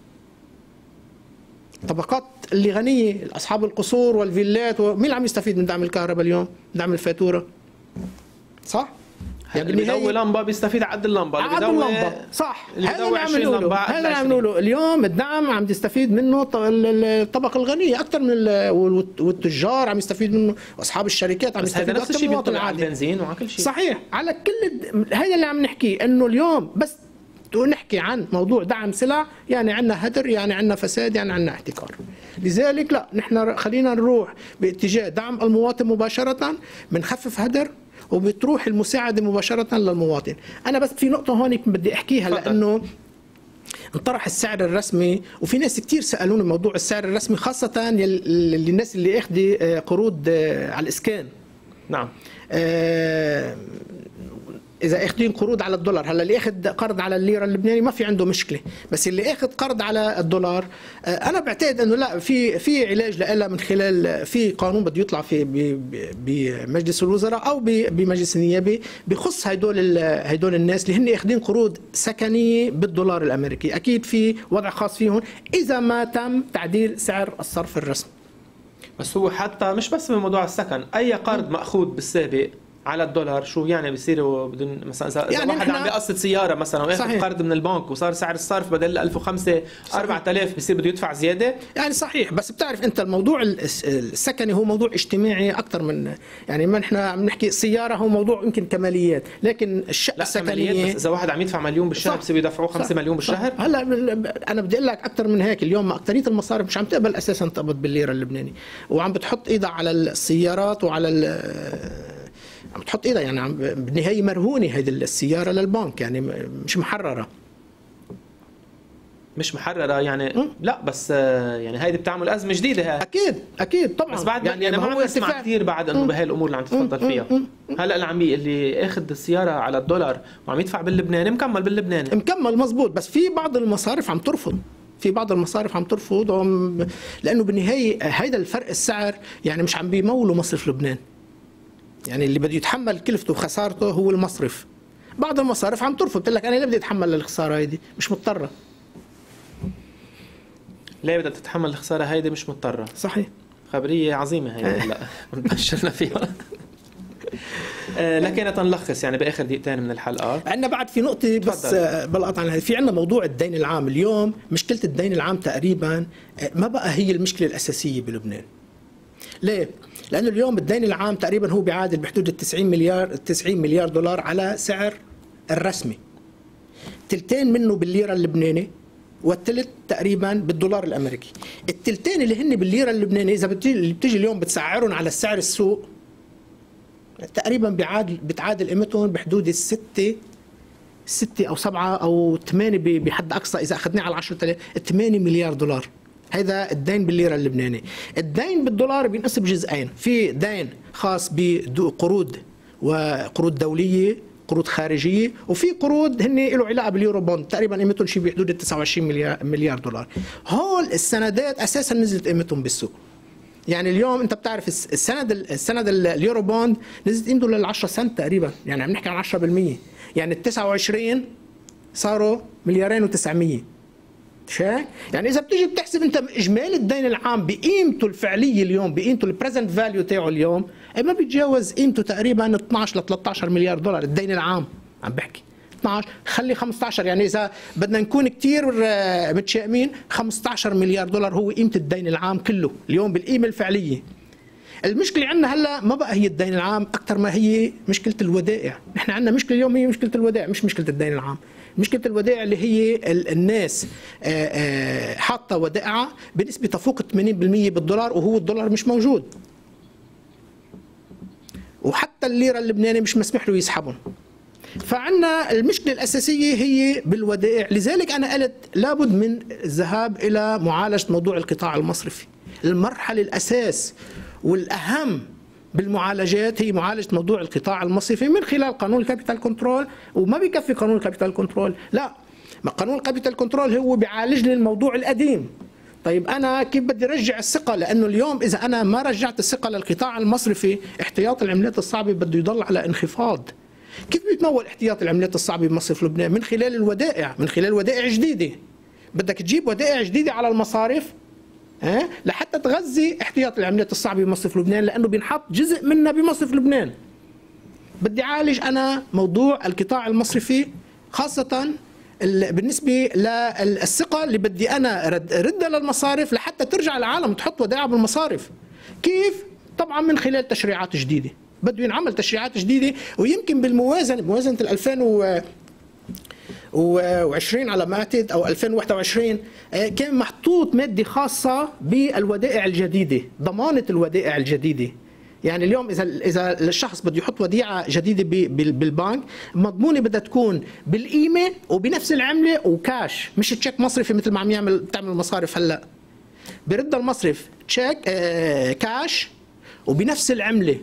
طبقات اللي غنية، أصحاب القصور والفيلات، مين اللي عم يستفيد من دعم الكهرباء اليوم؟ دعم الفاتورة، صح؟ يعني اللي بيضوي لمبه بيستفيد على قد اللمبه، اللي بيضوي اللمبه، صح. هذا اللي عم نقوله، هذا اللي عم نقوله. اليوم الدعم عم تستفيد منه الطبقه الغنيه اكثر من والتجار عم يستفيد منه، واصحاب الشركات عم يستفيدوا اكثر من المواطن العادي. على البنزين وعلى كل شيء، صحيح. على كل هذا اللي عم نحكيه، انه اليوم بس نحكي عن موضوع دعم سلع، يعني عندنا هدر، يعني عندنا فساد، يعني عندنا احتكار. لذلك لا، نحن خلينا نروح باتجاه دعم المواطن مباشره، بنخفف هدر وبتروح المساعدة مباشرة للمواطن. أنا بس في نقطة هون بدي أحكيها، لأنه انطرح السعر الرسمي، وفي ناس كتير سألوني موضوع السعر الرسمي، خاصة للناس اللي أخذ قروض على الإسكان. نعم. إذا أخذين قروض على الدولار، هلا اللي أخذ قرض على الليرة اللبناني ما في عنده مشكلة، بس اللي أخذ قرض على الدولار أنا بعتقد إنه لا، في علاج لها من خلال في قانون بده يطلع في بمجلس الوزراء أو بمجلس النيابي بخص هدول الناس اللي هن أخذين قروض سكنية بالدولار الأمريكي. أكيد في وضع خاص فيهم إذا ما تم تعديل سعر الصرف الرسمي. بس هو حتى مش بس بموضوع السكن، أي قرض مأخوذ بالسابق على الدولار شو يعني بيصيروا بدون مثلا اذا يعني واحد عم بيقسط سياره مثلا وياخذ قرض من البنك وصار سعر الصرف بدل 1005 4000 بصير بده يدفع زياده. يعني صحيح، بس بتعرف انت الموضوع السكني هو موضوع اجتماعي اكثر من، يعني ما نحن عم نحكي السياره هو موضوع يمكن كماليات، لكن الشقه السكنيه بس اذا واحد عم يدفع مليون بالشهر بصير يدفعوه 5 مليون بالشهر. هلا انا بدي اقول لك اكثر من هيك. اليوم اكثريه المصارف مش عم تقبل اساسا تقبض بالليره اللبناني، وعم بتحط ايدها على السيارات وعلى عم تحط ايدها، يعني بالنهايه مرهونه هذه السياره للبنك، يعني مش محرره. مش محرره يعني لا، بس يعني هيدي بتعمل ازمه جديده. هاي اكيد طبعا، بس بعد يعني ما عم نسمع كثير بعد انه بهي الامور اللي عم تتفضل فيها. هلا اللي اخذ السياره على الدولار وعم يدفع باللبناني مكمل باللبناني، مكمل مزبوط. بس في بعض المصارف عم ترفض، لانه بالنهايه هيدا الفرق السعر يعني مش عم بيمولوا مصرف لبنان، يعني اللي بده يتحمل كلفته وخسارته هو المصرف. بعض المصارف عم ترفض، بتقول لك انا ليه بدي اتحمل الخساره هيدي، مش مضطره. ليه بدها تتحمل الخساره هيدي مش مضطره؟ صحيح. خبريه عظيمه هي. لا بشرنا فيها. لكن تنلخص يعني باخر دقيقتين من الحلقه، عندنا بعد في نقطه بس بلقطع، في عندنا موضوع الدين العام. اليوم مشكله الدين العام تقريبا ما بقى هي المشكله الاساسيه بلبنان. ليه؟ لأنه اليوم الدين العام تقريبا هو بيعادل بحدود 90 مليار دولار على سعر الرسمي. تلتين منه بالليرة اللبناني والثلث تقريبا بالدولار الأمريكي. التلتين اللي هن بالليرة اللبناني إذا بتيجي اليوم بتسعرهم على السعر السوق تقريبا بتعادل قيمتهم بحدود 6 أو 7 أو 8 بحد أقصى إذا أخذناه على 10,000 8 مليار دولار. هذا الدين بالليرة اللبناني. الدين بالدولار بينقسم جزئين، في دين خاص بقروض وقروض دولية، قروض خارجية، وفي قروض هن له علاقة باليورو بوند تقريبا قيمتهم شيء بحدود 29 مليار دولار. هول السندات أساسا نزلت قيمتهم بالسوق. يعني اليوم انت بتعرف السند اليورو بوند نزلت قيمته لل10 سنت تقريبا، يعني عم نحكي عن 10%. يعني ال 29 صاروا مليارين و900. شايف؟ يعني اذا بتيجي بتحسب انت اجمالي الدين العام بقيمته الفعليه اليوم، بقيمته البريزنت فاليو تاعه اليوم ما بيتجاوز قيمته تقريبا 12 ل 13 مليار دولار. الدين العام عم بحكي 12 خلي 15، يعني اذا بدنا نكون كثير متشائمين 15 مليار دولار هو قيمه الدين العام كله اليوم بالقيمه الفعليه. المشكله عندنا هلا ما بقى هي الدين العام اكثر ما هي مشكله الودائع. نحن عندنا مشكله اليوم هي مشكله الودائع مش مشكله الدين العام. مشكله الودائع اللي هي الناس حاطه ودائعها بنسبه تفوق 80% بالدولار وهو الدولار مش موجود، وحتى الليره اللبناني مش مسمح له يسحبهم. فعندنا المشكله الاساسيه هي بالودائع. لذلك انا قلت لابد من الذهاب الى معالجه موضوع القطاع المصرفي. المرحله الاساس والاهم بالمعالجات هي معالجه موضوع القطاع المصرفي من خلال قانون الكابيتال كنترول. وما بيكفي قانون الكابيتال كنترول، لا، ما قانون الكابيتال كنترول هو بيعالج لي الموضوع القديم. طيب أنا كيف بدي رجع الثقة؟ لأنه اليوم إذا أنا ما رجعت الثقة للقطاع المصرفي، احتياط العملات الصعبة بده يضل على انخفاض. كيف بيتمول احتياط العملات الصعبة بمصرف لبنان؟ من خلال الودائع، من خلال ودائع جديدة. بدك تجيب ودائع جديدة على المصارف لحتى تغذي احتياط العملات الصعبة بمصرف لبنان، لأنه بينحط جزء منها بمصرف لبنان. بدي أعالج أنا موضوع القطاع المصرفي، خاصة بالنسبة للثقة اللي بدي أنا ردها للمصارف لحتى ترجع العالم تحط ودائع بالمصارف. كيف؟ طبعا من خلال تشريعات جديدة. بده ينعمل تشريعات جديدة، ويمكن موازنة 2020 على ما أعتقد أو 2021 كان محطوط مادة خاصة بالودائع الجديدة، ضمانة الودائع الجديدة. يعني اليوم اذا الشخص بده يحط وديعه جديده بالبنك، مضمونه بدها تكون بالقيمه وبنفس العمله وكاش، مش تشيك مصرفي مثل ما عم بتعمل المصارف هلا. بيرد المصرف تشيك كاش وبنفس العمله،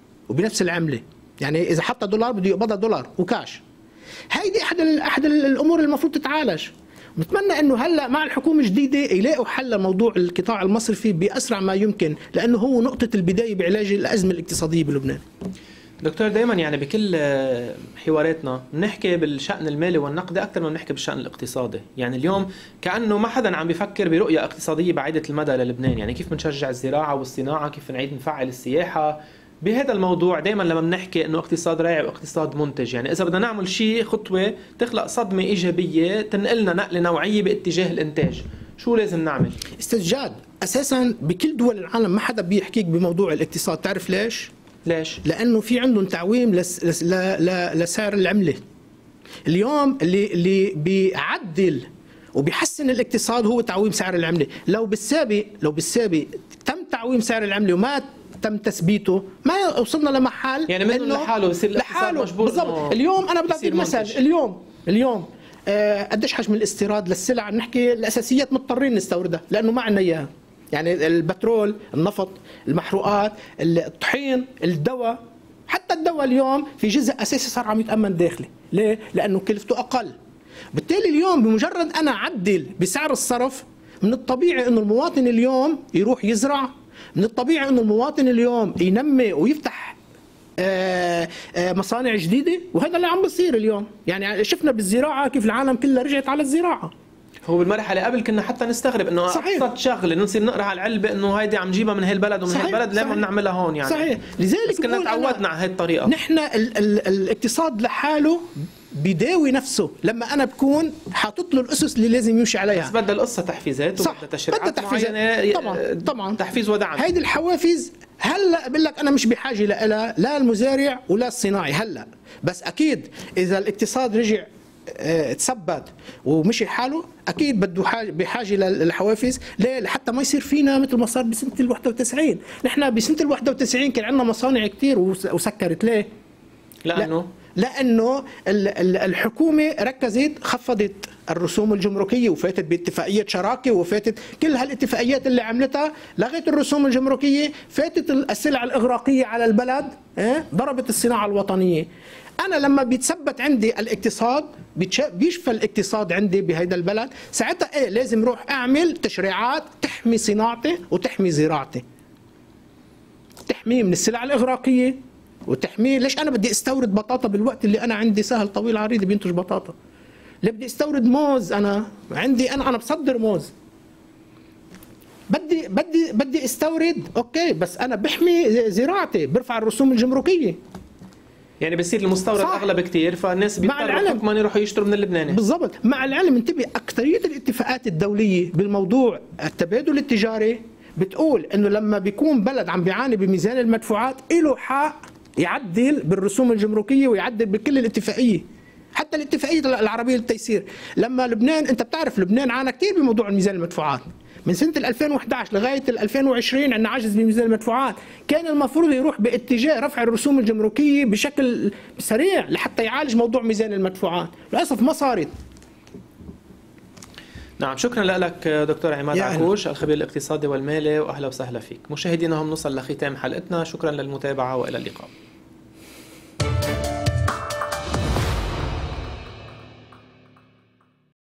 يعني اذا حط دولار بده يقبضها دولار وكاش. هيدي احد الامور اللي المفروض تتعالج. نتمنى انه هلا مع الحكومه الجديده يلاقوا حل موضوع القطاع المصرفي باسرع ما يمكن، لانه هو نقطه البدايه بعلاج الازمه الاقتصاديه بلبنان. دكتور، دائما يعني بكل حواراتنا بنحكي بالشأن المالي والنقدي اكثر ما بنحكي بالشأن الاقتصادي. يعني اليوم كانه ما حدا عم بيفكر برؤيه اقتصاديه بعيده المدى للبنان، يعني كيف بنشجع الزراعه والصناعه، كيف نعيد نفعل السياحه. بهذا الموضوع دائما لما بنحكي انه اقتصاد راعي واقتصاد منتج، يعني اذا بدنا نعمل شيء خطوه تخلق صدمه ايجابيه تنقلنا نقله نوعيه باتجاه الانتاج، شو لازم نعمل؟ استاذ جاد، اساسا بكل دول العالم ما حدا بيحكيك بموضوع الاقتصاد. تعرف ليش؟ لانه في عندهم تعويم لسعر العمله. اليوم اللي بيعدل وبيحسن الاقتصاد هو تعويم سعر العمله. لو بالسابق تم تعويم سعر العمله وما تم تثبيته، ما وصلنا لمحل يعني منه لحاله بصير الاقتصاد مجبور. بالضبط. اليوم انا بدي اعطيك مثل. اليوم قديش حجم الاستيراد للسلع؟ نحكي الاساسيات مضطرين نستوردها لانه ما عندنا اياها، يعني البترول، النفط، المحروقات، الطحين، الدواء. حتى الدواء اليوم في جزء اساسي صار عم يتامن داخلي. ليه؟ لانه كلفته اقل. بالتالي اليوم بمجرد انا اعدل بسعر الصرف، من الطبيعي انه المواطن اليوم يروح يزرع، من الطبيعي انه المواطن اليوم ينمي ويفتح مصانع جديده، وهذا اللي عم بيصير اليوم. يعني شفنا بالزراعه كيف العالم كلها رجعت على الزراعه. هو بالمرحله قبل كنا حتى نستغرب انه ابسط شغله انه نصير نقرا على العلبه انه هيدي عم نجيبها من هالبلد ومن هالبلد، ليه ما بنعملها هون؟ يعني صحيح. لذلك كنا تعودنا على هي الطريقه. نحن الاقتصاد لحاله بيداوي نفسه لما انا بكون حاطط له الاسس اللي لازم يمشي عليها. بس بدها القصه تحفيزات وبدها تشريعات معينه. طبعا تحفيز ودعم. هيدي الحوافز هلا بقول لك انا مش بحاجه لها، لا المزارع ولا الصناعي هلا، بس اكيد اذا الاقتصاد رجع تثبت ومشي حاله اكيد بده بحاجه للحوافز. ليه؟ لحتى ما يصير فينا مثل ما صار بسنه ال 91. نحن بسنه ال 91 كان عندنا مصانع كثير وسكرت. ليه؟ لأنه الحكومة ركزت، خفضت الرسوم الجمركية وفاتت باتفاقية شراكة وفاتت كل هالاتفاقيات اللي عملتها، لغت الرسوم الجمركية، فاتت السلع الإغراقية على البلد، ضربت الصناعة الوطنية. أنا لما بيتثبت عندي الاقتصاد، بيشفى الاقتصاد عندي بهيدا البلد، ساعتها لازم روح أعمل تشريعات تحمي صناعتي وتحمي زراعتي، تحميه من السلع الإغراقية وتحميه. ليش انا بدي استورد بطاطا بالوقت اللي انا عندي سهل طويل عريض بينتج بطاطا؟ ليه بدي استورد موز؟ انا عندي انا بصدر موز. بدي استورد، اوكي، بس انا بحمي زراعتي، برفع الرسوم الجمركيه. يعني بصير المستورد اغلى بكثير، فالناس بيضطروا حكما يروحوا يشتروا من اللبناني. بالضبط. مع العلم انتبه، اكثريه الاتفاقات الدوليه بالموضوع التبادل التجاري بتقول انه لما بيكون بلد عم بيعاني بميزان المدفوعات له حق يعدل بالرسوم الجمركيه ويعدل بكل الاتفاقيه، حتى الاتفاقيه العربيه للتيسير. لما لبنان، انت بتعرف لبنان عانى كثير بموضوع الميزان المدفوعات من سنه 2011 لغايه 2020 عندنا عجز بميزان المدفوعات. كان المفروض يروح باتجاه رفع الرسوم الجمركيه بشكل سريع لحتى يعالج موضوع ميزان المدفوعات، للاسف ما صارت. نعم، شكرا لك دكتور عماد عكوش، الخبير الاقتصادي والمالي، واهلا وسهلا فيك. مشاهدينا هم نوصل لختام حلقتنا، شكرا للمتابعه والى اللقاء.